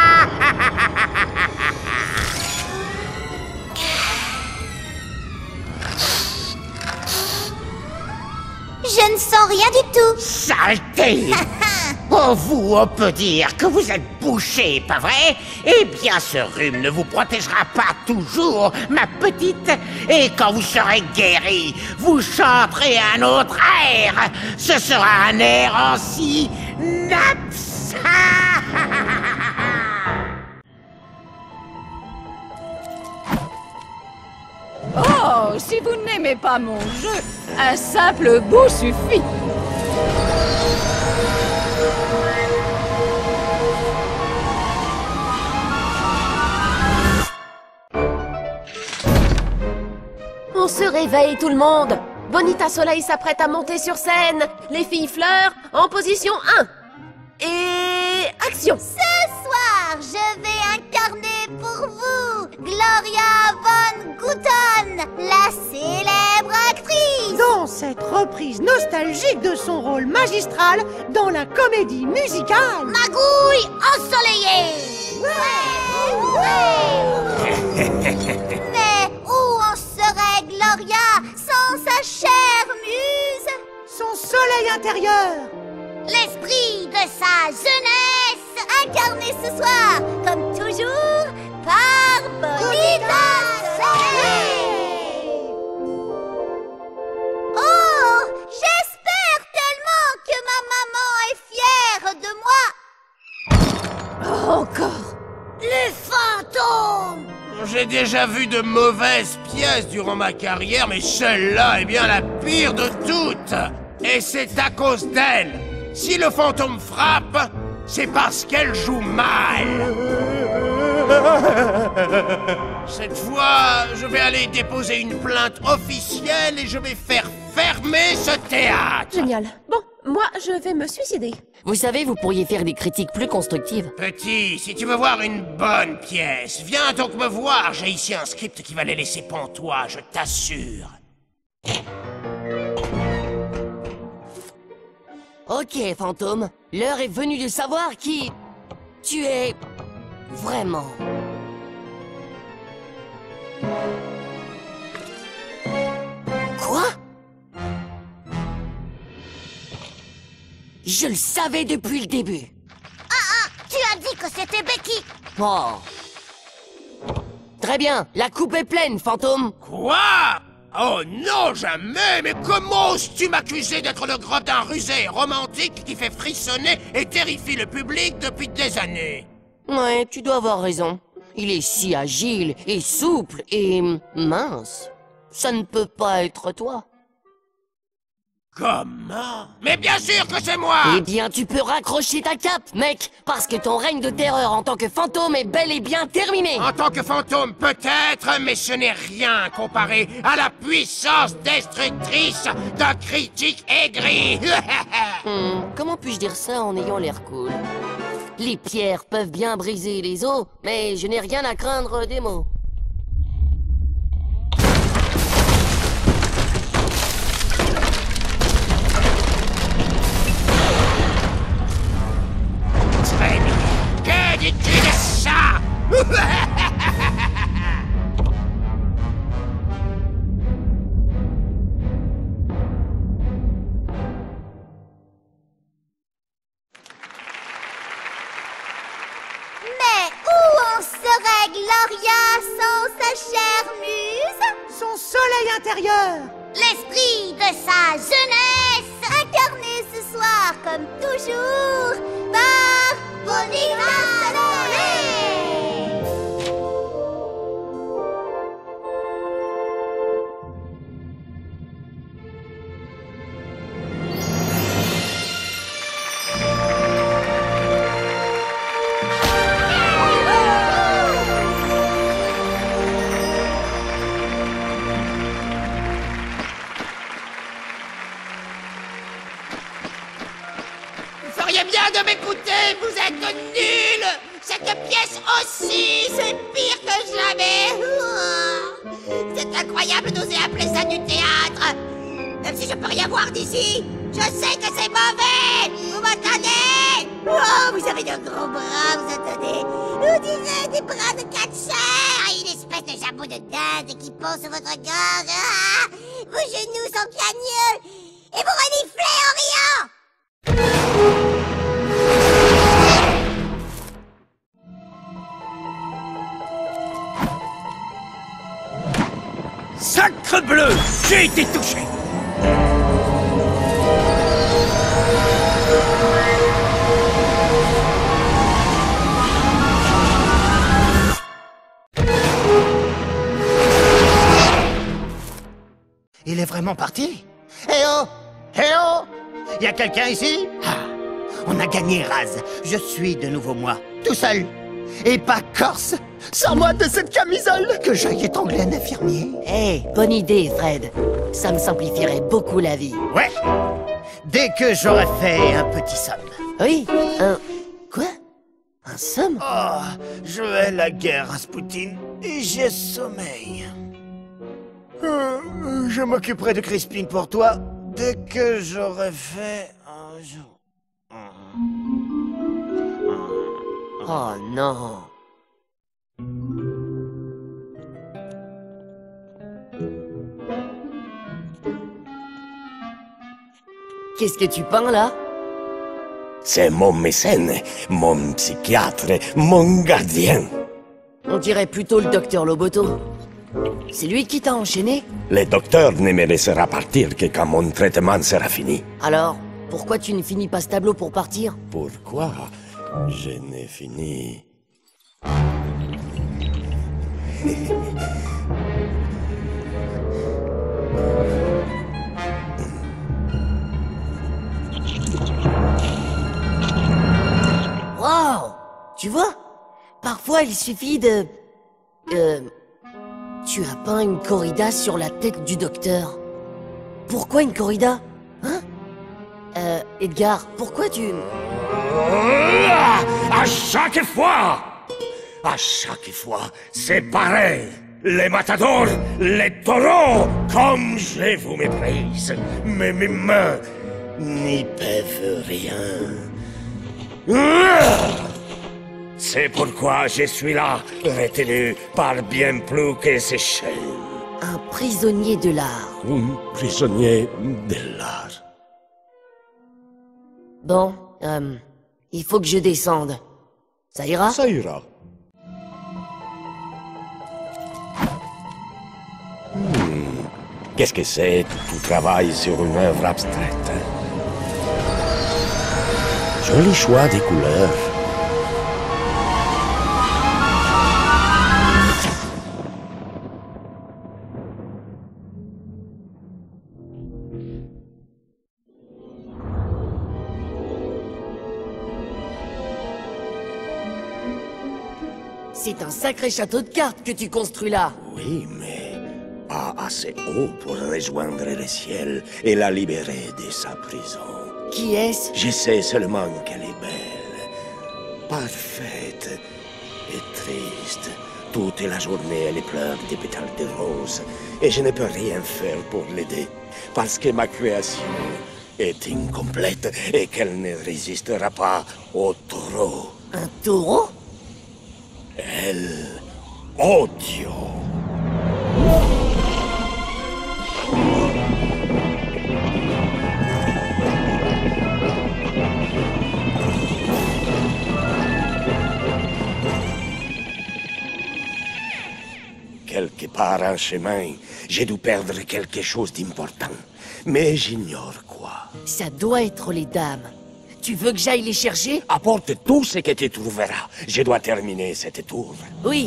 Je ne sens rien du tout. Saleté! Pour vous, on peut dire que vous êtes bouché, pas vrai? Eh bien, ce rhume ne vous protégera pas toujours, ma petite. Et quand vous serez guéri, vous chanterez un autre air. Ce sera un air en si naps. Oh, si vous n'aimez pas mon jeu, un simple bout suffit. On se réveille tout le monde. Bonita Soleil s'apprête à monter sur scène. Les filles fleurs en position un. Et action. Ce soir, je vais incarner pour vous Gloria Von Gutton, la célèbre actrice. Dans cette reprise nostalgique de son rôle magistral dans la comédie musicale Magouille ensoleillée. Ouais, ouais. Mais où en serait Gloria sans sa chère muse? Son soleil intérieur. L'esprit de sa jeunesse, incarné ce soir, comme toujours, par Bonita Soleil. Oh, j'espère tellement que ma maman est fière de moi. Oh, encore. Les fantômes. J'ai déjà vu de mauvaises pièces durant ma carrière, mais celle-là est bien la pire de toutes. Et c'est à cause d'elle. Si le fantôme frappe, c'est parce qu'elle joue mal. Cette fois, je vais aller déposer une plainte officielle et je vais faire fermer ce théâtre. Génial. Bon, moi, je vais me suicider. Vous savez, vous pourriez faire des critiques plus constructives. Petit, si tu veux voir une bonne pièce, viens donc me voir. J'ai ici un script qui va les laisser pantois, je t'assure. Ok, fantôme. L'heure est venue de savoir qui... tu es... vraiment. Quoi? Je le savais depuis le début. Ah ah, tu as dit que c'était Becky. Oh. Très bien, la coupe est pleine, fantôme. Quoi? Oh non, jamais! Mais comment oses-tu m'accuser d'être le gredin rusé et romantique qui fait frissonner et terrifie le public depuis des années? Ouais, tu dois avoir raison. Il est si agile et souple et mince. Ça ne peut pas être toi. Comment? Mais bien sûr que c'est moi! Eh bien, tu peux raccrocher ta cape, mec, parce que ton règne de terreur en tant que fantôme est bel et bien terminé. En tant que fantôme, peut-être, mais ce n'est rien comparé à la puissance destructrice d'un critique aigri. Hmm, comment puis-je dire ça en ayant l'air cool? Les pierres peuvent bien briser les os, mais je n'ai rien à craindre des mots. Très bien. Que dis-tu de ça? Mais où en serait Gloria sans sa chère muse? Son soleil intérieur! L'esprit de sa jeunesse, incarné ce soir comme toujours par Bonita Soleil. Vous feriez bien de m'écouter, vous êtes nuls! Cette pièce aussi, c'est pire que jamais! Oh, c'est incroyable d'oser appeler ça du théâtre! Même si je peux rien voir d'ici, je sais que c'est mauvais! Vous m'entendez? Oh, vous avez de gros bras, vous entendez? On dirait des bras de catcheur! Une espèce de jambon de dinde qui pond sur votre gorge! Ah, vos genoux sont cagneux! Et vous reniflez en riant! Sacre bleu! J'ai été touché! Il est vraiment parti? Eh oh! Eh oh! Y a quelqu'un ici? Ah, on a gagné, Raz. Je suis de nouveau moi, tout seul. Et pas corse. Sors-moi de cette camisole, que j'aille étrangler un infirmier. Eh, hey, bonne idée, Fred. Ça me simplifierait beaucoup la vie. Ouais. Dès que j'aurai fait un petit somme. Oui, un... Quoi? Un somme? Oh, je hais la guerre, Rasputin, et j'ai sommeil. Euh, je m'occuperai de Crispin pour toi dès que j'aurai fait un jour. Oh non. Qu'est-ce que tu peins là? C'est mon mécène, mon psychiatre, mon gardien. On dirait plutôt le docteur Loboto. C'est lui qui t'a enchaîné? Le docteur ne me laissera partir que quand mon traitement sera fini. Alors, pourquoi tu ne finis pas ce tableau pour partir? Pourquoi je n'ai fini... Wow! Tu vois? Parfois, il suffit de... Euh... Tu as peint une corrida sur la tête du docteur. Pourquoi une corrida? Hein? Euh, Edgar, pourquoi tu... À chaque fois! À chaque fois, c'est pareil! Les matadors, les taureaux, comme je vous méprise! Mais mes mains n'y peuvent rien. C'est pourquoi je suis là, retenu par bien plus que ces chaînes. Un prisonnier de l'art. Un prisonnier de l'art. Bon, euh, il faut que je descende. Ça ira? Ça ira. Hmm. Qu'est-ce que c'est? Tu travailles sur une œuvre abstraite. Joli choix des couleurs. C'est un sacré château de cartes que tu construis là. Oui, mais pas assez haut pour rejoindre le ciel et la libérer de sa prison. Qui est-ce? Je sais seulement qu'elle est belle, parfaite et triste. Toute la journée, elle pleure des pétales de rose, et je ne peux rien faire pour l'aider, parce que ma création est incomplète et qu'elle ne résistera pas au taureau. Un taureau? Elle... odio. Quelque part en chemin, j'ai dû perdre quelque chose d'important, mais j'ignore quoi. Ça doit être les dames. Tu veux que j'aille les chercher? Apporte tout ce que tu trouveras. Je dois terminer cette tour. Oui.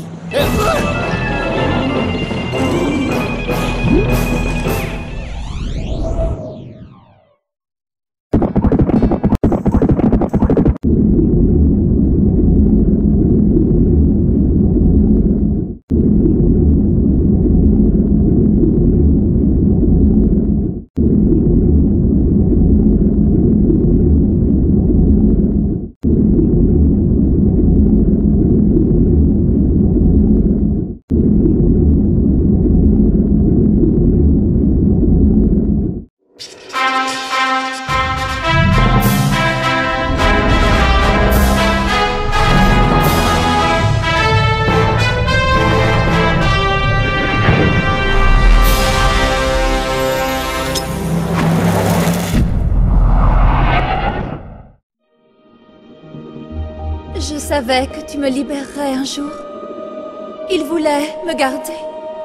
Je savais que tu me libérerais un jour. Il voulait me garder.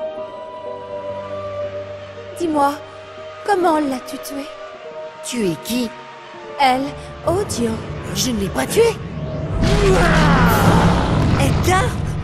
Dis-moi, comment l'as-tu tuée? Tu es qui? Elle, Odio. Je ne l'ai pas tuée. Edgar?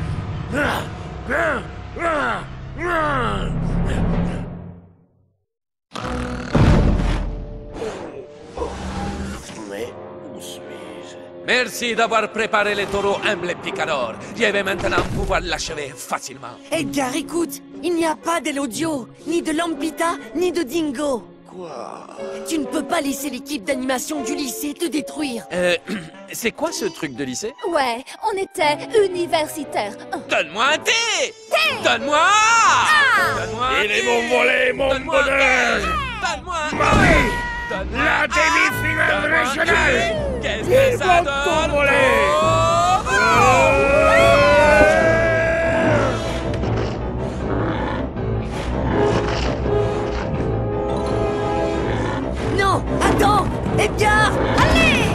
Mais où suis-je? Merci d'avoir préparé les taureaux humbles et picadors. Je vais maintenant pouvoir l'achever facilement. Edgar, écoute, il n'y a pas d'Elodio, ni de Lampita, ni de Dingo. Quoi? Tu ne peux pas laisser l'équipe d'animation du lycée te détruire. Euh, c'est quoi ce truc de lycée? Ouais, on était universitaires. Donne-moi un thé! Thé! Donne-moi! Ah! Donne-moi un Il thé! est mon volet, mon Donne-moi un bonheur! thé! Donne-moi un Marie! thé! Donne-moi La un- demi-finale Donne-moi un régionale! thé! Qu'est-ce que ça Vive ton donne? volet! Oh, oh! Non, attends! Edgar! Allez!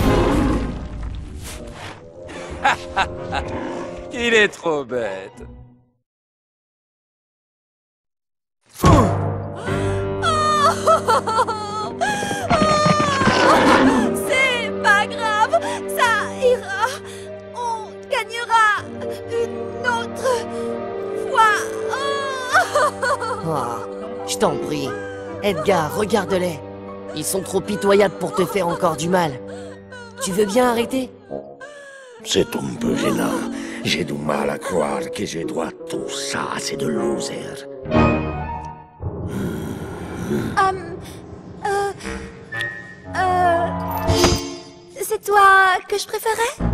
Il est trop bête. C'est pas grave, ça ira. On gagnera une autre fois. Oh, je t'en prie. Edgar, regarde-les. Ils sont trop pitoyables pour te faire encore du mal. Tu veux bien arrêter? C'est un peu gênant. J'ai du mal à croire que je dois tout ça à ces deux losers. Hum, euh, euh, c'est toi que je préférais?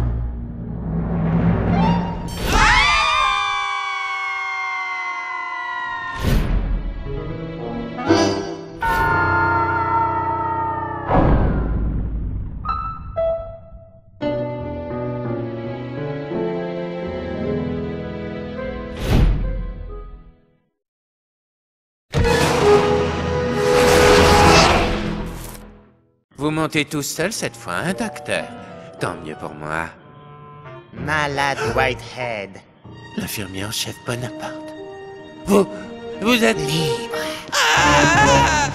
Vous montez tout seul cette fois, hein, docteur? Tant mieux pour moi. Malade Whitehead. L'infirmier en chef Bonaparte. Vous... vous êtes... Libre. Ah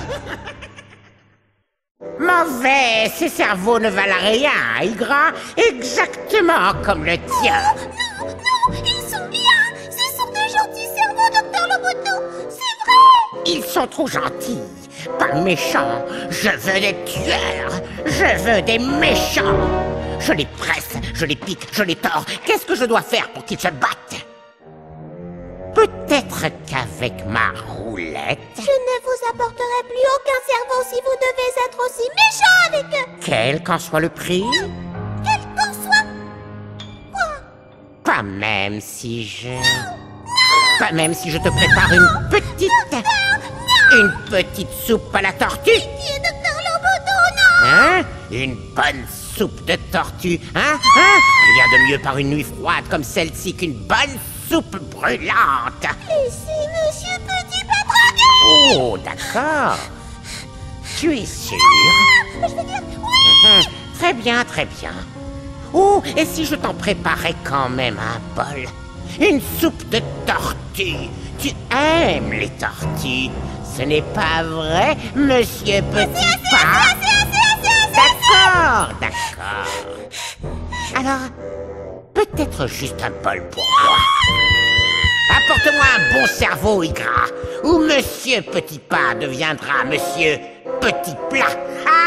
Mauvais, ces cerveaux ne valent rien, Igra, exactement comme le tien. Non, non, ils sont bien. Ce sont de gentils cerveaux, docteur Loboto. C'est vrai. Ils sont trop gentils, pas méchants. Je veux des tueurs, je veux des méchants. Je les presse, je les pique, je les tords. Qu'est-ce que je dois faire pour qu'ils se battent? Peut-être qu'avec ma roulette... Je ne vous apporterai plus aucun cerveau si vous devez être aussi méchant avec eux. Quel qu'en soit le prix? Quel qu'en soit... Quoi? Pas même si je... Pas même si je te prépare une petite... Une petite soupe à la tortue? Pitié, docteur Loboto, non! Hein? Une bonne soupe de tortue, hein? Hein? Rien de mieux par une nuit froide comme celle-ci qu'une bonne soupe brûlante. Laissez Monsieur Petit Patronnier! Oh, d'accord. Tu es sûr? Je veux dire, oui! Mmh. Très bien, très bien. Oh, et si je t'en préparais quand même un bol? Une soupe de tortue. Tu aimes les tortues? Ce n'est pas vrai, Monsieur Petit Pas? D'accord, d'accord. Alors, peut-être juste un bol pour moi. Apporte-moi un bon cerveau, Igra, ou Monsieur Petit Pas deviendra Monsieur Petit Plat.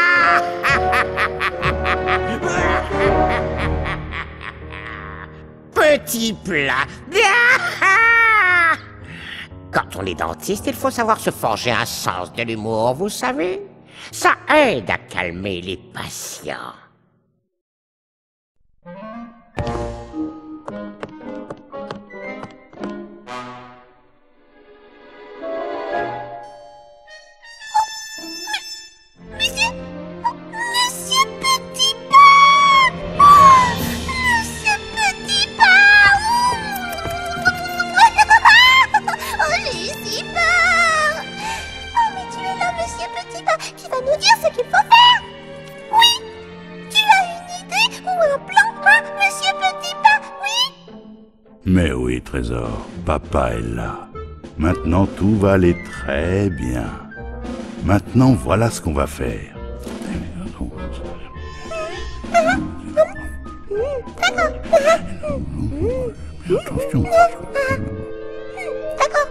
Petit Plat. Quand on est dentiste, il faut savoir se forger un sens de l'humour, vous savez. Ça aide à calmer les patients. Monsieur... Monsieur Petit Pas! Oh, Monsieur Petit Pas! Oh, j'ai eu si peur! Oh, mais tu es là, Monsieur Petit Pas, qui va nous dire ce qu'il faut faire! Oui! Tu as une idée ou un plan, hein, Monsieur Petit Pas? Oui! Mais oui, Trésor, papa est là. Maintenant, tout va aller très bien. Maintenant, voilà ce qu'on va faire. Attention. D'accord.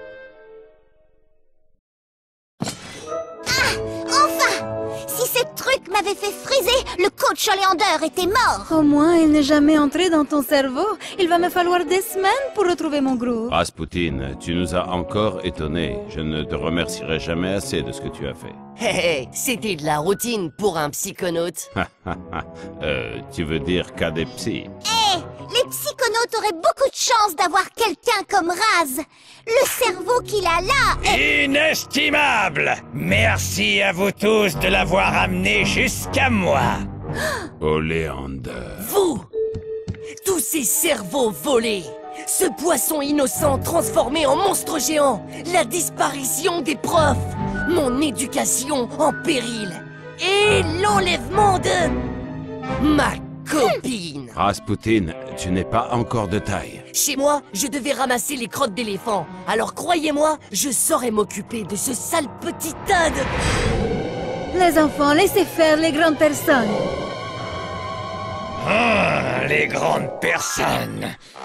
Ah, enfin! Si ce truc m'avait fait friser, le coach Oleander était mort. Au moins, il n'est jamais entré dans ton cerveau. Il va me falloir des semaines pour retrouver mon groove. Rasputin, tu nous as encore étonnés. Je ne te remercierai jamais assez de ce que tu as fait. Hé hé, c'était de la routine pour un psychonaute. euh, tu veux dire qu'à des psys? Eh, les psychonautes auraient beaucoup de chance d'avoir quelqu'un comme Raz. Le cerveau qu'il a là est... Inestimable! Merci à vous tous de l'avoir amené jusqu'à moi. Oleander. Vous! Tous ces cerveaux volés! Ce poisson innocent transformé en monstre géant! La disparition des profs! Mon éducation en péril! Et l'enlèvement de... ma copine! Rasputin, tu n'es pas encore de taille. Chez moi, je devais ramasser les crottes d'éléphant. Alors croyez-moi, je saurais m'occuper de ce sale petit tas de... Les enfants, laissez faire les grandes personnes. Ah, les grandes personnes.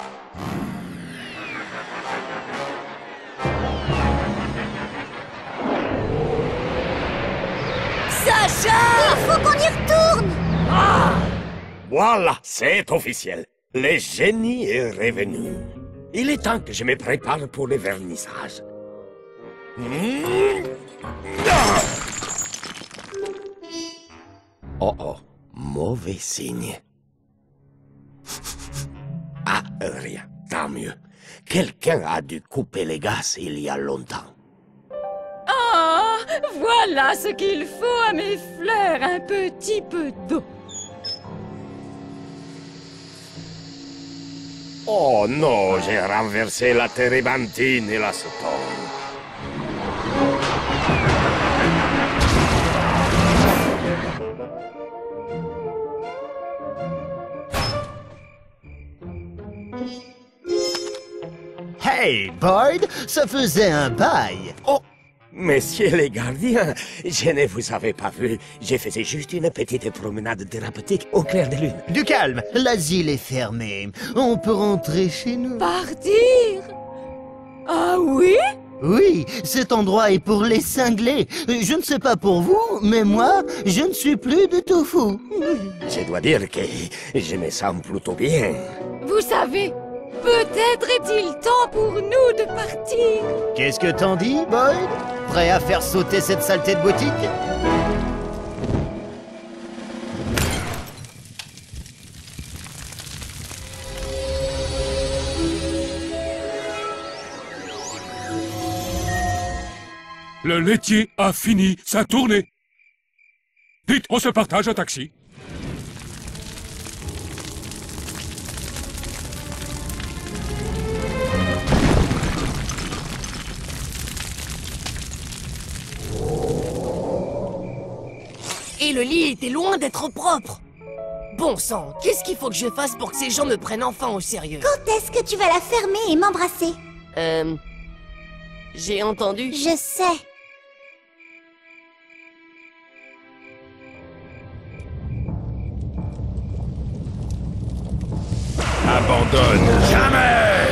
Sacha! Il faut qu'on y retourne! Ah! Voilà, c'est officiel. Le génie est revenu. Il est temps que je me prépare pour le vernissage. Mmh. Ah! Oh oh, mauvais signe. Ah, rien, tant mieux. Quelqu'un a dû couper les gaz il y a longtemps. Ah, voilà ce qu'il faut à mes fleurs, un petit peu d'eau. Oh non, j'ai renversé la térébenthine et l'acétone. Hey, Bard, ça faisait un bail. Oh, messieurs les gardiens, je ne vous avais pas vu. Je faisais juste une petite promenade thérapeutique au clair de lune. Du calme, l'asile est fermé. On peut rentrer chez nous. Partir? Ah oui? Oui, cet endroit est pour les cinglés. Je ne sais pas pour vous, mais moi, je ne suis plus du tout fou. Je dois dire que je me sens plutôt bien. Vous savez, peut-être est-il temps pour nous de partir. Qu'est-ce que t'en dis, Boyd? Prêt à faire sauter cette saleté de boutique? Le laitier a fini sa tournée. Vite, on se partage un taxi. Et le lit était loin d'être propre. Bon sang, qu'est-ce qu'il faut que je fasse pour que ces gens me prennent enfin au sérieux? Quand est-ce que tu vas la fermer et m'embrasser? Euh... J'ai entendu. Je sais. Abandonne jamais!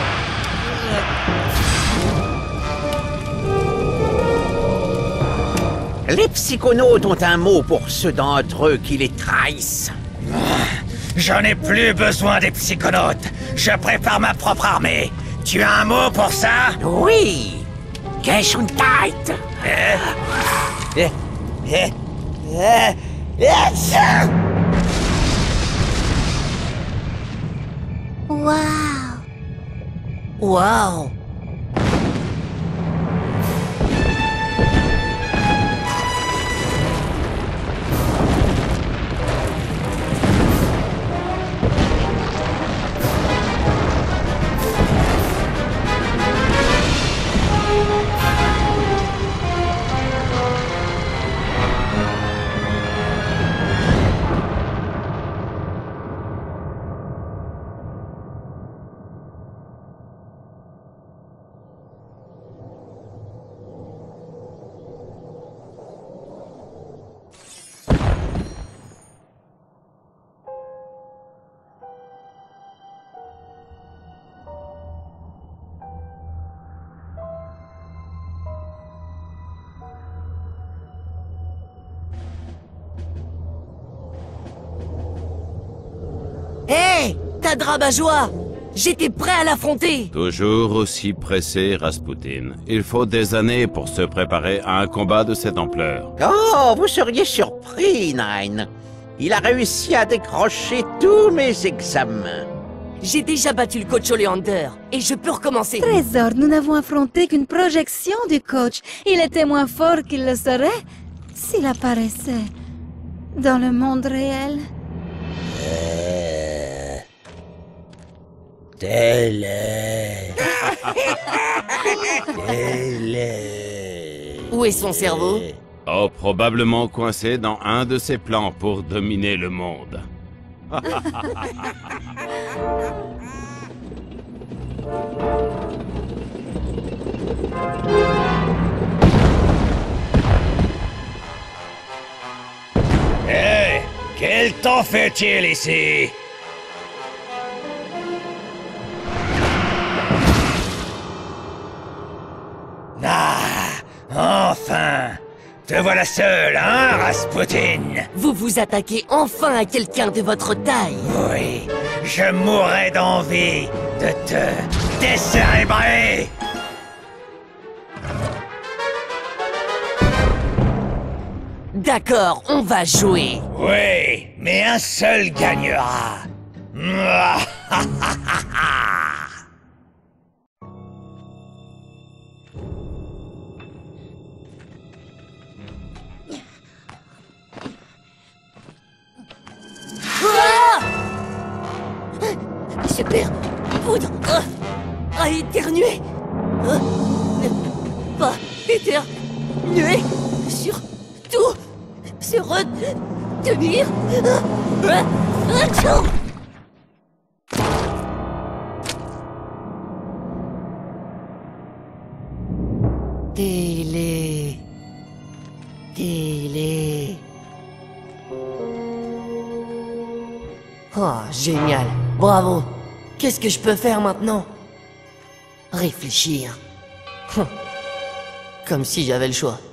Les psychonautes ont un mot pour ceux d'entre eux qui les trahissent. J'en ai plus besoin des psychonautes. Je prépare ma propre armée. Tu as un mot pour ça? Oui! Gesundheit! Eh? Eh? Eh? Eh? Eh? Waouh! Waouh! Hé, hey, ta rabat-joie! J'étais prêt à l'affronter! Toujours aussi pressé, Rasputin. Il faut des années pour se préparer à un combat de cette ampleur. Oh, vous seriez surpris, Nine. Il a réussi à décrocher tous mes examens. J'ai déjà battu le coach Oleander, et je peux recommencer. Trésor, nous n'avons affronté qu'une projection du coach. Il était moins fort qu'il le serait s'il apparaissait dans le monde réel. Euh... Télé... Télé... Où est son cerveau? Oh, probablement coincé dans un de ses plans pour dominer le monde. Hé, hey, quel temps fait-il ici? Ah, enfin! Te voilà seul, hein, Rasputin? Vous vous attaquez enfin à quelqu'un de votre taille. Oui, je mourrais d'envie de te décérébrer. D'accord, on va jouer. Oui, mais un seul gagnera. Super poudre a éternué. Ne pas éternuer. Surtout se retenir. Télé. Télé. Oh, génial. Bravo. Qu'est-ce que je peux faire maintenant? Réfléchir. Comme si j'avais le choix.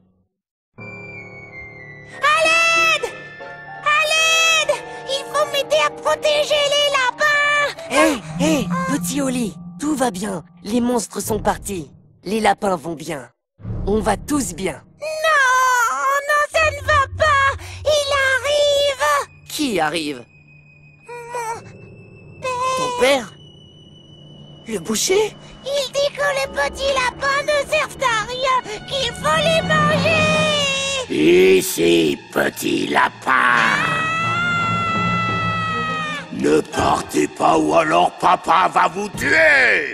À l'aide! À l'aide! Il faut m'aider à protéger les lapins! Hé, hé, petit Oli, tout va bien. Les monstres sont partis. Les lapins vont bien. On va tous bien. Non! Non, ça ne va pas! Il arrive! Qui arrive? Mon père... Ton père? Le boucher? Il dit que les petits lapins ne servent à rien, qu'il faut les manger! Ici, petit lapin! Ne partez pas ou alors papa va vous tuer!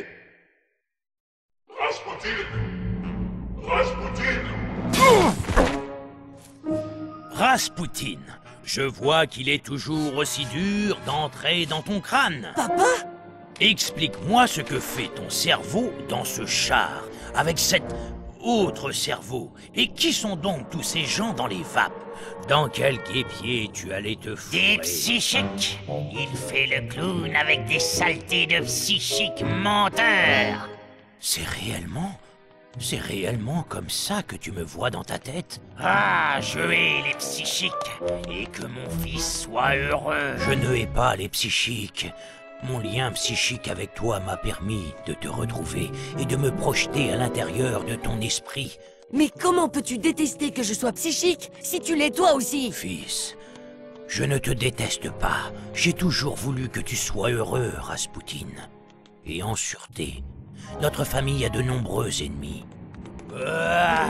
Rasputin! Rasputin! Rasputin, je vois qu'il est toujours aussi dur d'entrer dans ton crâne. Papa? Explique-moi ce que fait ton cerveau dans ce char, avec cet autre cerveau. Et qui sont donc tous ces gens dans les vapes? Dans quel guêpier tu allais te fourrer? Des psychiques. Il fait le clown avec des saletés de psychiques menteurs. C'est réellement... C'est réellement comme ça que tu me vois dans ta tête? Ah, je hais les psychiques. Et que mon fils soit heureux. Je ne hais pas les psychiques. Mon lien psychique avec toi m'a permis de te retrouver et de me projeter à l'intérieur de ton esprit. Mais comment peux-tu détester que je sois psychique si tu l'es toi aussi? Fils, je ne te déteste pas. J'ai toujours voulu que tu sois heureux, Rasputin. Et en sûreté, notre famille a de nombreux ennemis. Ah.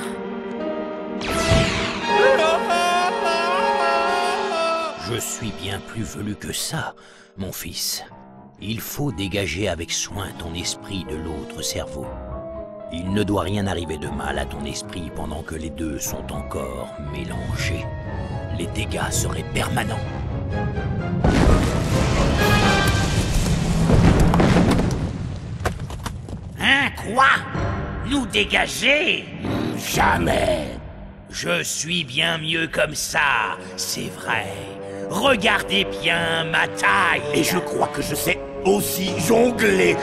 Je suis bien plus velu que ça, mon fils. Il faut dégager avec soin ton esprit de l'autre cerveau. Il ne doit rien arriver de mal à ton esprit pendant que les deux sont encore mélangés. Les dégâts seraient permanents. Hein, quoi? Nous dégager? Jamais. Je suis bien mieux comme ça, c'est vrai. Regardez bien ma taille. Et je crois que je sais aussi jongler.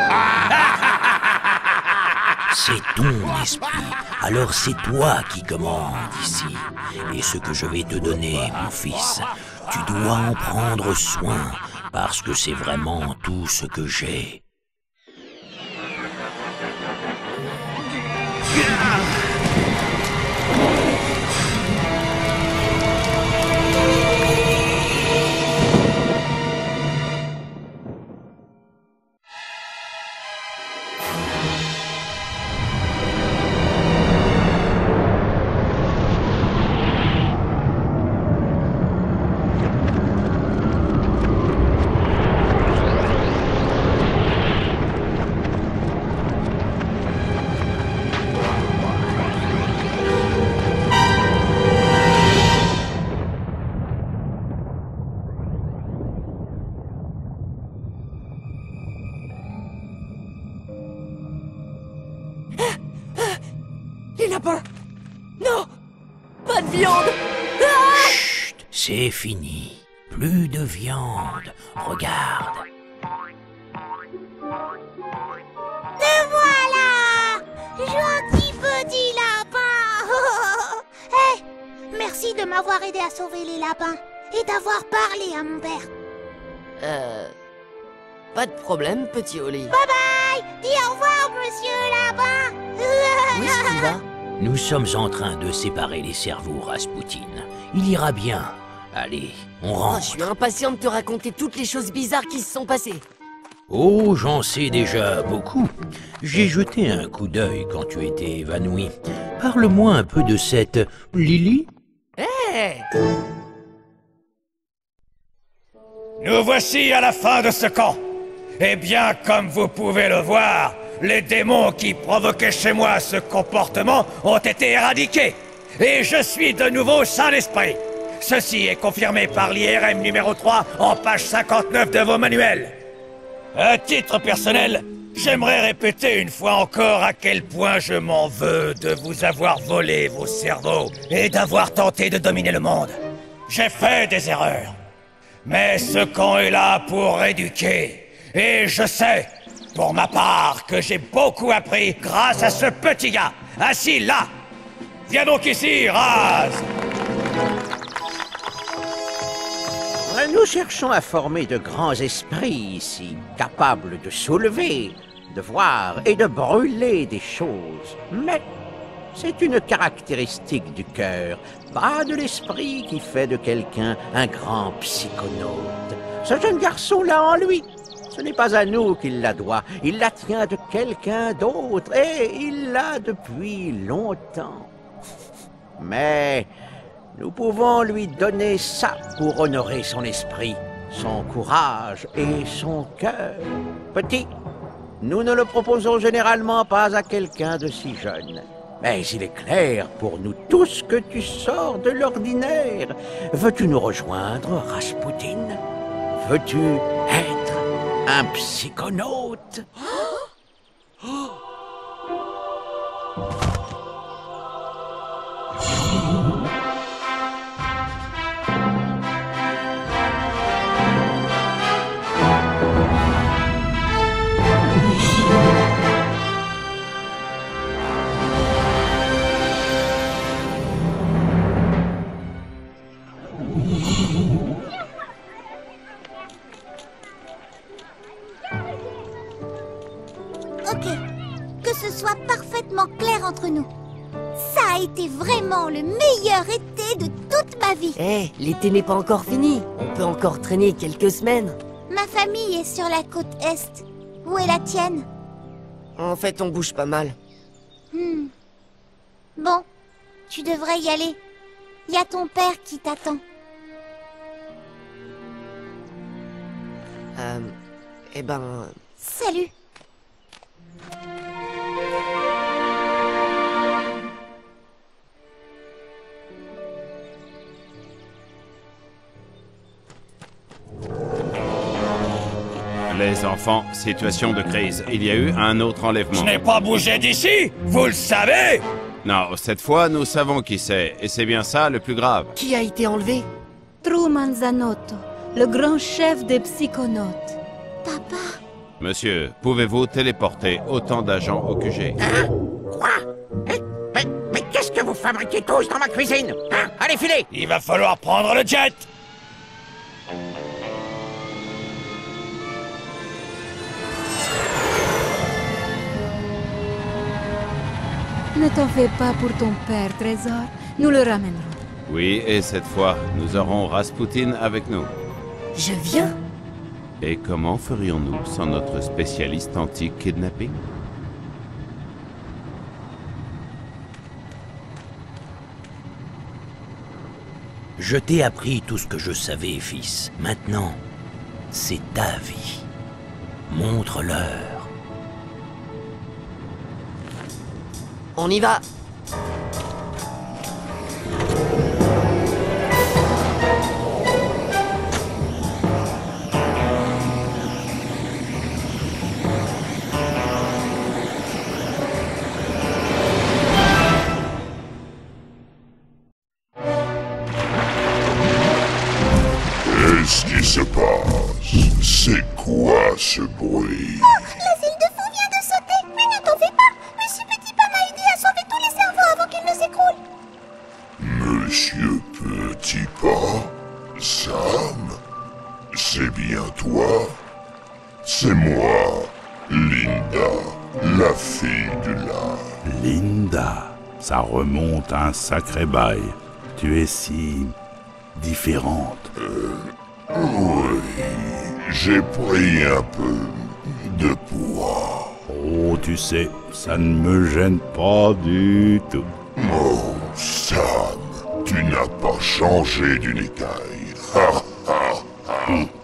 C'est ton esprit, alors c'est toi qui commandes ici. Et ce que je vais te donner, mon fils, tu dois en prendre soin, parce que c'est vraiment tout ce que j'ai. Les lapins! Non! Pas de viande! Ah! Chut! C'est fini. Plus de viande. Regarde. Te voilà! Gentil petit lapin! Hé! Merci de m'avoir aidé à sauver les lapins et d'avoir parlé à mon père. Euh... Pas de problème, petit Oli. Bye bye! Dis au revoir, monsieur lapin! Où est-ce qu'il va? Nous sommes en train de séparer les cerveaux, Rasputin. Il ira bien. Allez, on rentre. Oh, je suis impatient de te raconter toutes les choses bizarres qui se sont passées. Oh, j'en sais déjà beaucoup. J'ai jeté un coup d'œil quand tu étais évanoui. Parle-moi un peu de cette Lily. Hé hey! Nous voici à la fin de ce camp. Eh bien, comme vous pouvez le voir, les démons qui provoquaient chez moi ce comportement ont été éradiqués. Et je suis de nouveau sain d'esprit. Ceci est confirmé par l'I R M numéro trois en page cinquante-neuf de vos manuels. À titre personnel, j'aimerais répéter une fois encore à quel point je m'en veux de vous avoir volé vos cerveaux et d'avoir tenté de dominer le monde. J'ai fait des erreurs. Mais ce camp est là pour éduquer. Et je sais Pour ma part, que j'ai beaucoup appris grâce à ce petit gars, assis là. Viens donc ici, Raz. Nous cherchons à former de grands esprits ici, capables de soulever, de voir et de brûler des choses. Mais c'est une caractéristique du cœur, pas de l'esprit qui fait de quelqu'un un grand psychonaute. Ce jeune garçon-là en lui, ce n'est pas à nous qu'il la doit, il la tient de quelqu'un d'autre, et il l'a depuis longtemps. Mais nous pouvons lui donner ça pour honorer son esprit, son courage et son cœur. Petit, nous ne le proposons généralement pas à quelqu'un de si jeune. Mais il est clair pour nous tous que tu sors de l'ordinaire. Veux-tu nous rejoindre, Rasputin? Veux-tu être un psychonaute? Oh oh. Ok, que ce soit parfaitement clair entre nous. Ça a été vraiment le meilleur été de toute ma vie. Eh, hey, l'été n'est pas encore fini. On peut encore traîner quelques semaines. Ma famille est sur la côte Est. Où est la tienne? En fait, on bouge pas mal. Hmm. Bon, tu devrais y aller. Il y a ton père qui t'attend. Euh... Eh ben... Salut. Les enfants, situation de crise. Il y a eu un autre enlèvement. Je n'ai pas bougé d'ici, vous le savez? Non, cette fois, nous savons qui c'est, et c'est bien ça le plus grave. Qui a été enlevé? Truman Zanotto, le grand chef des psychonautes. Papa? Monsieur, pouvez-vous téléporter autant d'agents au Q G? Hein? Quoi? Mais, mais, mais qu'est-ce que vous fabriquez tous dans ma cuisine? Hein? Allez, filez! Il va falloir prendre le jet! Ne t'en fais pas pour ton père, Trésor. Nous le ramènerons. Oui, et cette fois, nous aurons Rasputin avec nous. Je viens? Et comment ferions-nous sans notre spécialiste anti-kidnapping? Je t'ai appris tout ce que je savais, fils. Maintenant, c'est ta vie. Montre-leur. On y va! Qu'est-ce qui se passe? C'est quoi ce bruit? Oh, l'asile de fous vient de sauter! Mais ne t'en fais pas! Monsieur Petit Pas m'a aidé à sauver tous les cerveaux avant qu'ils ne s'écroulent! Monsieur Petit Pas? Sam? C'est bien toi? C'est moi, Linda, la fille du lac. Linda, ça remonte à un sacré bail. Tu es si... différente. Euh, oui, j'ai pris un peu de poids. Oh, tu sais, ça ne me gêne pas du tout. Oh, Sam, tu n'as pas changé d'une écaille. Ha, ha, ha.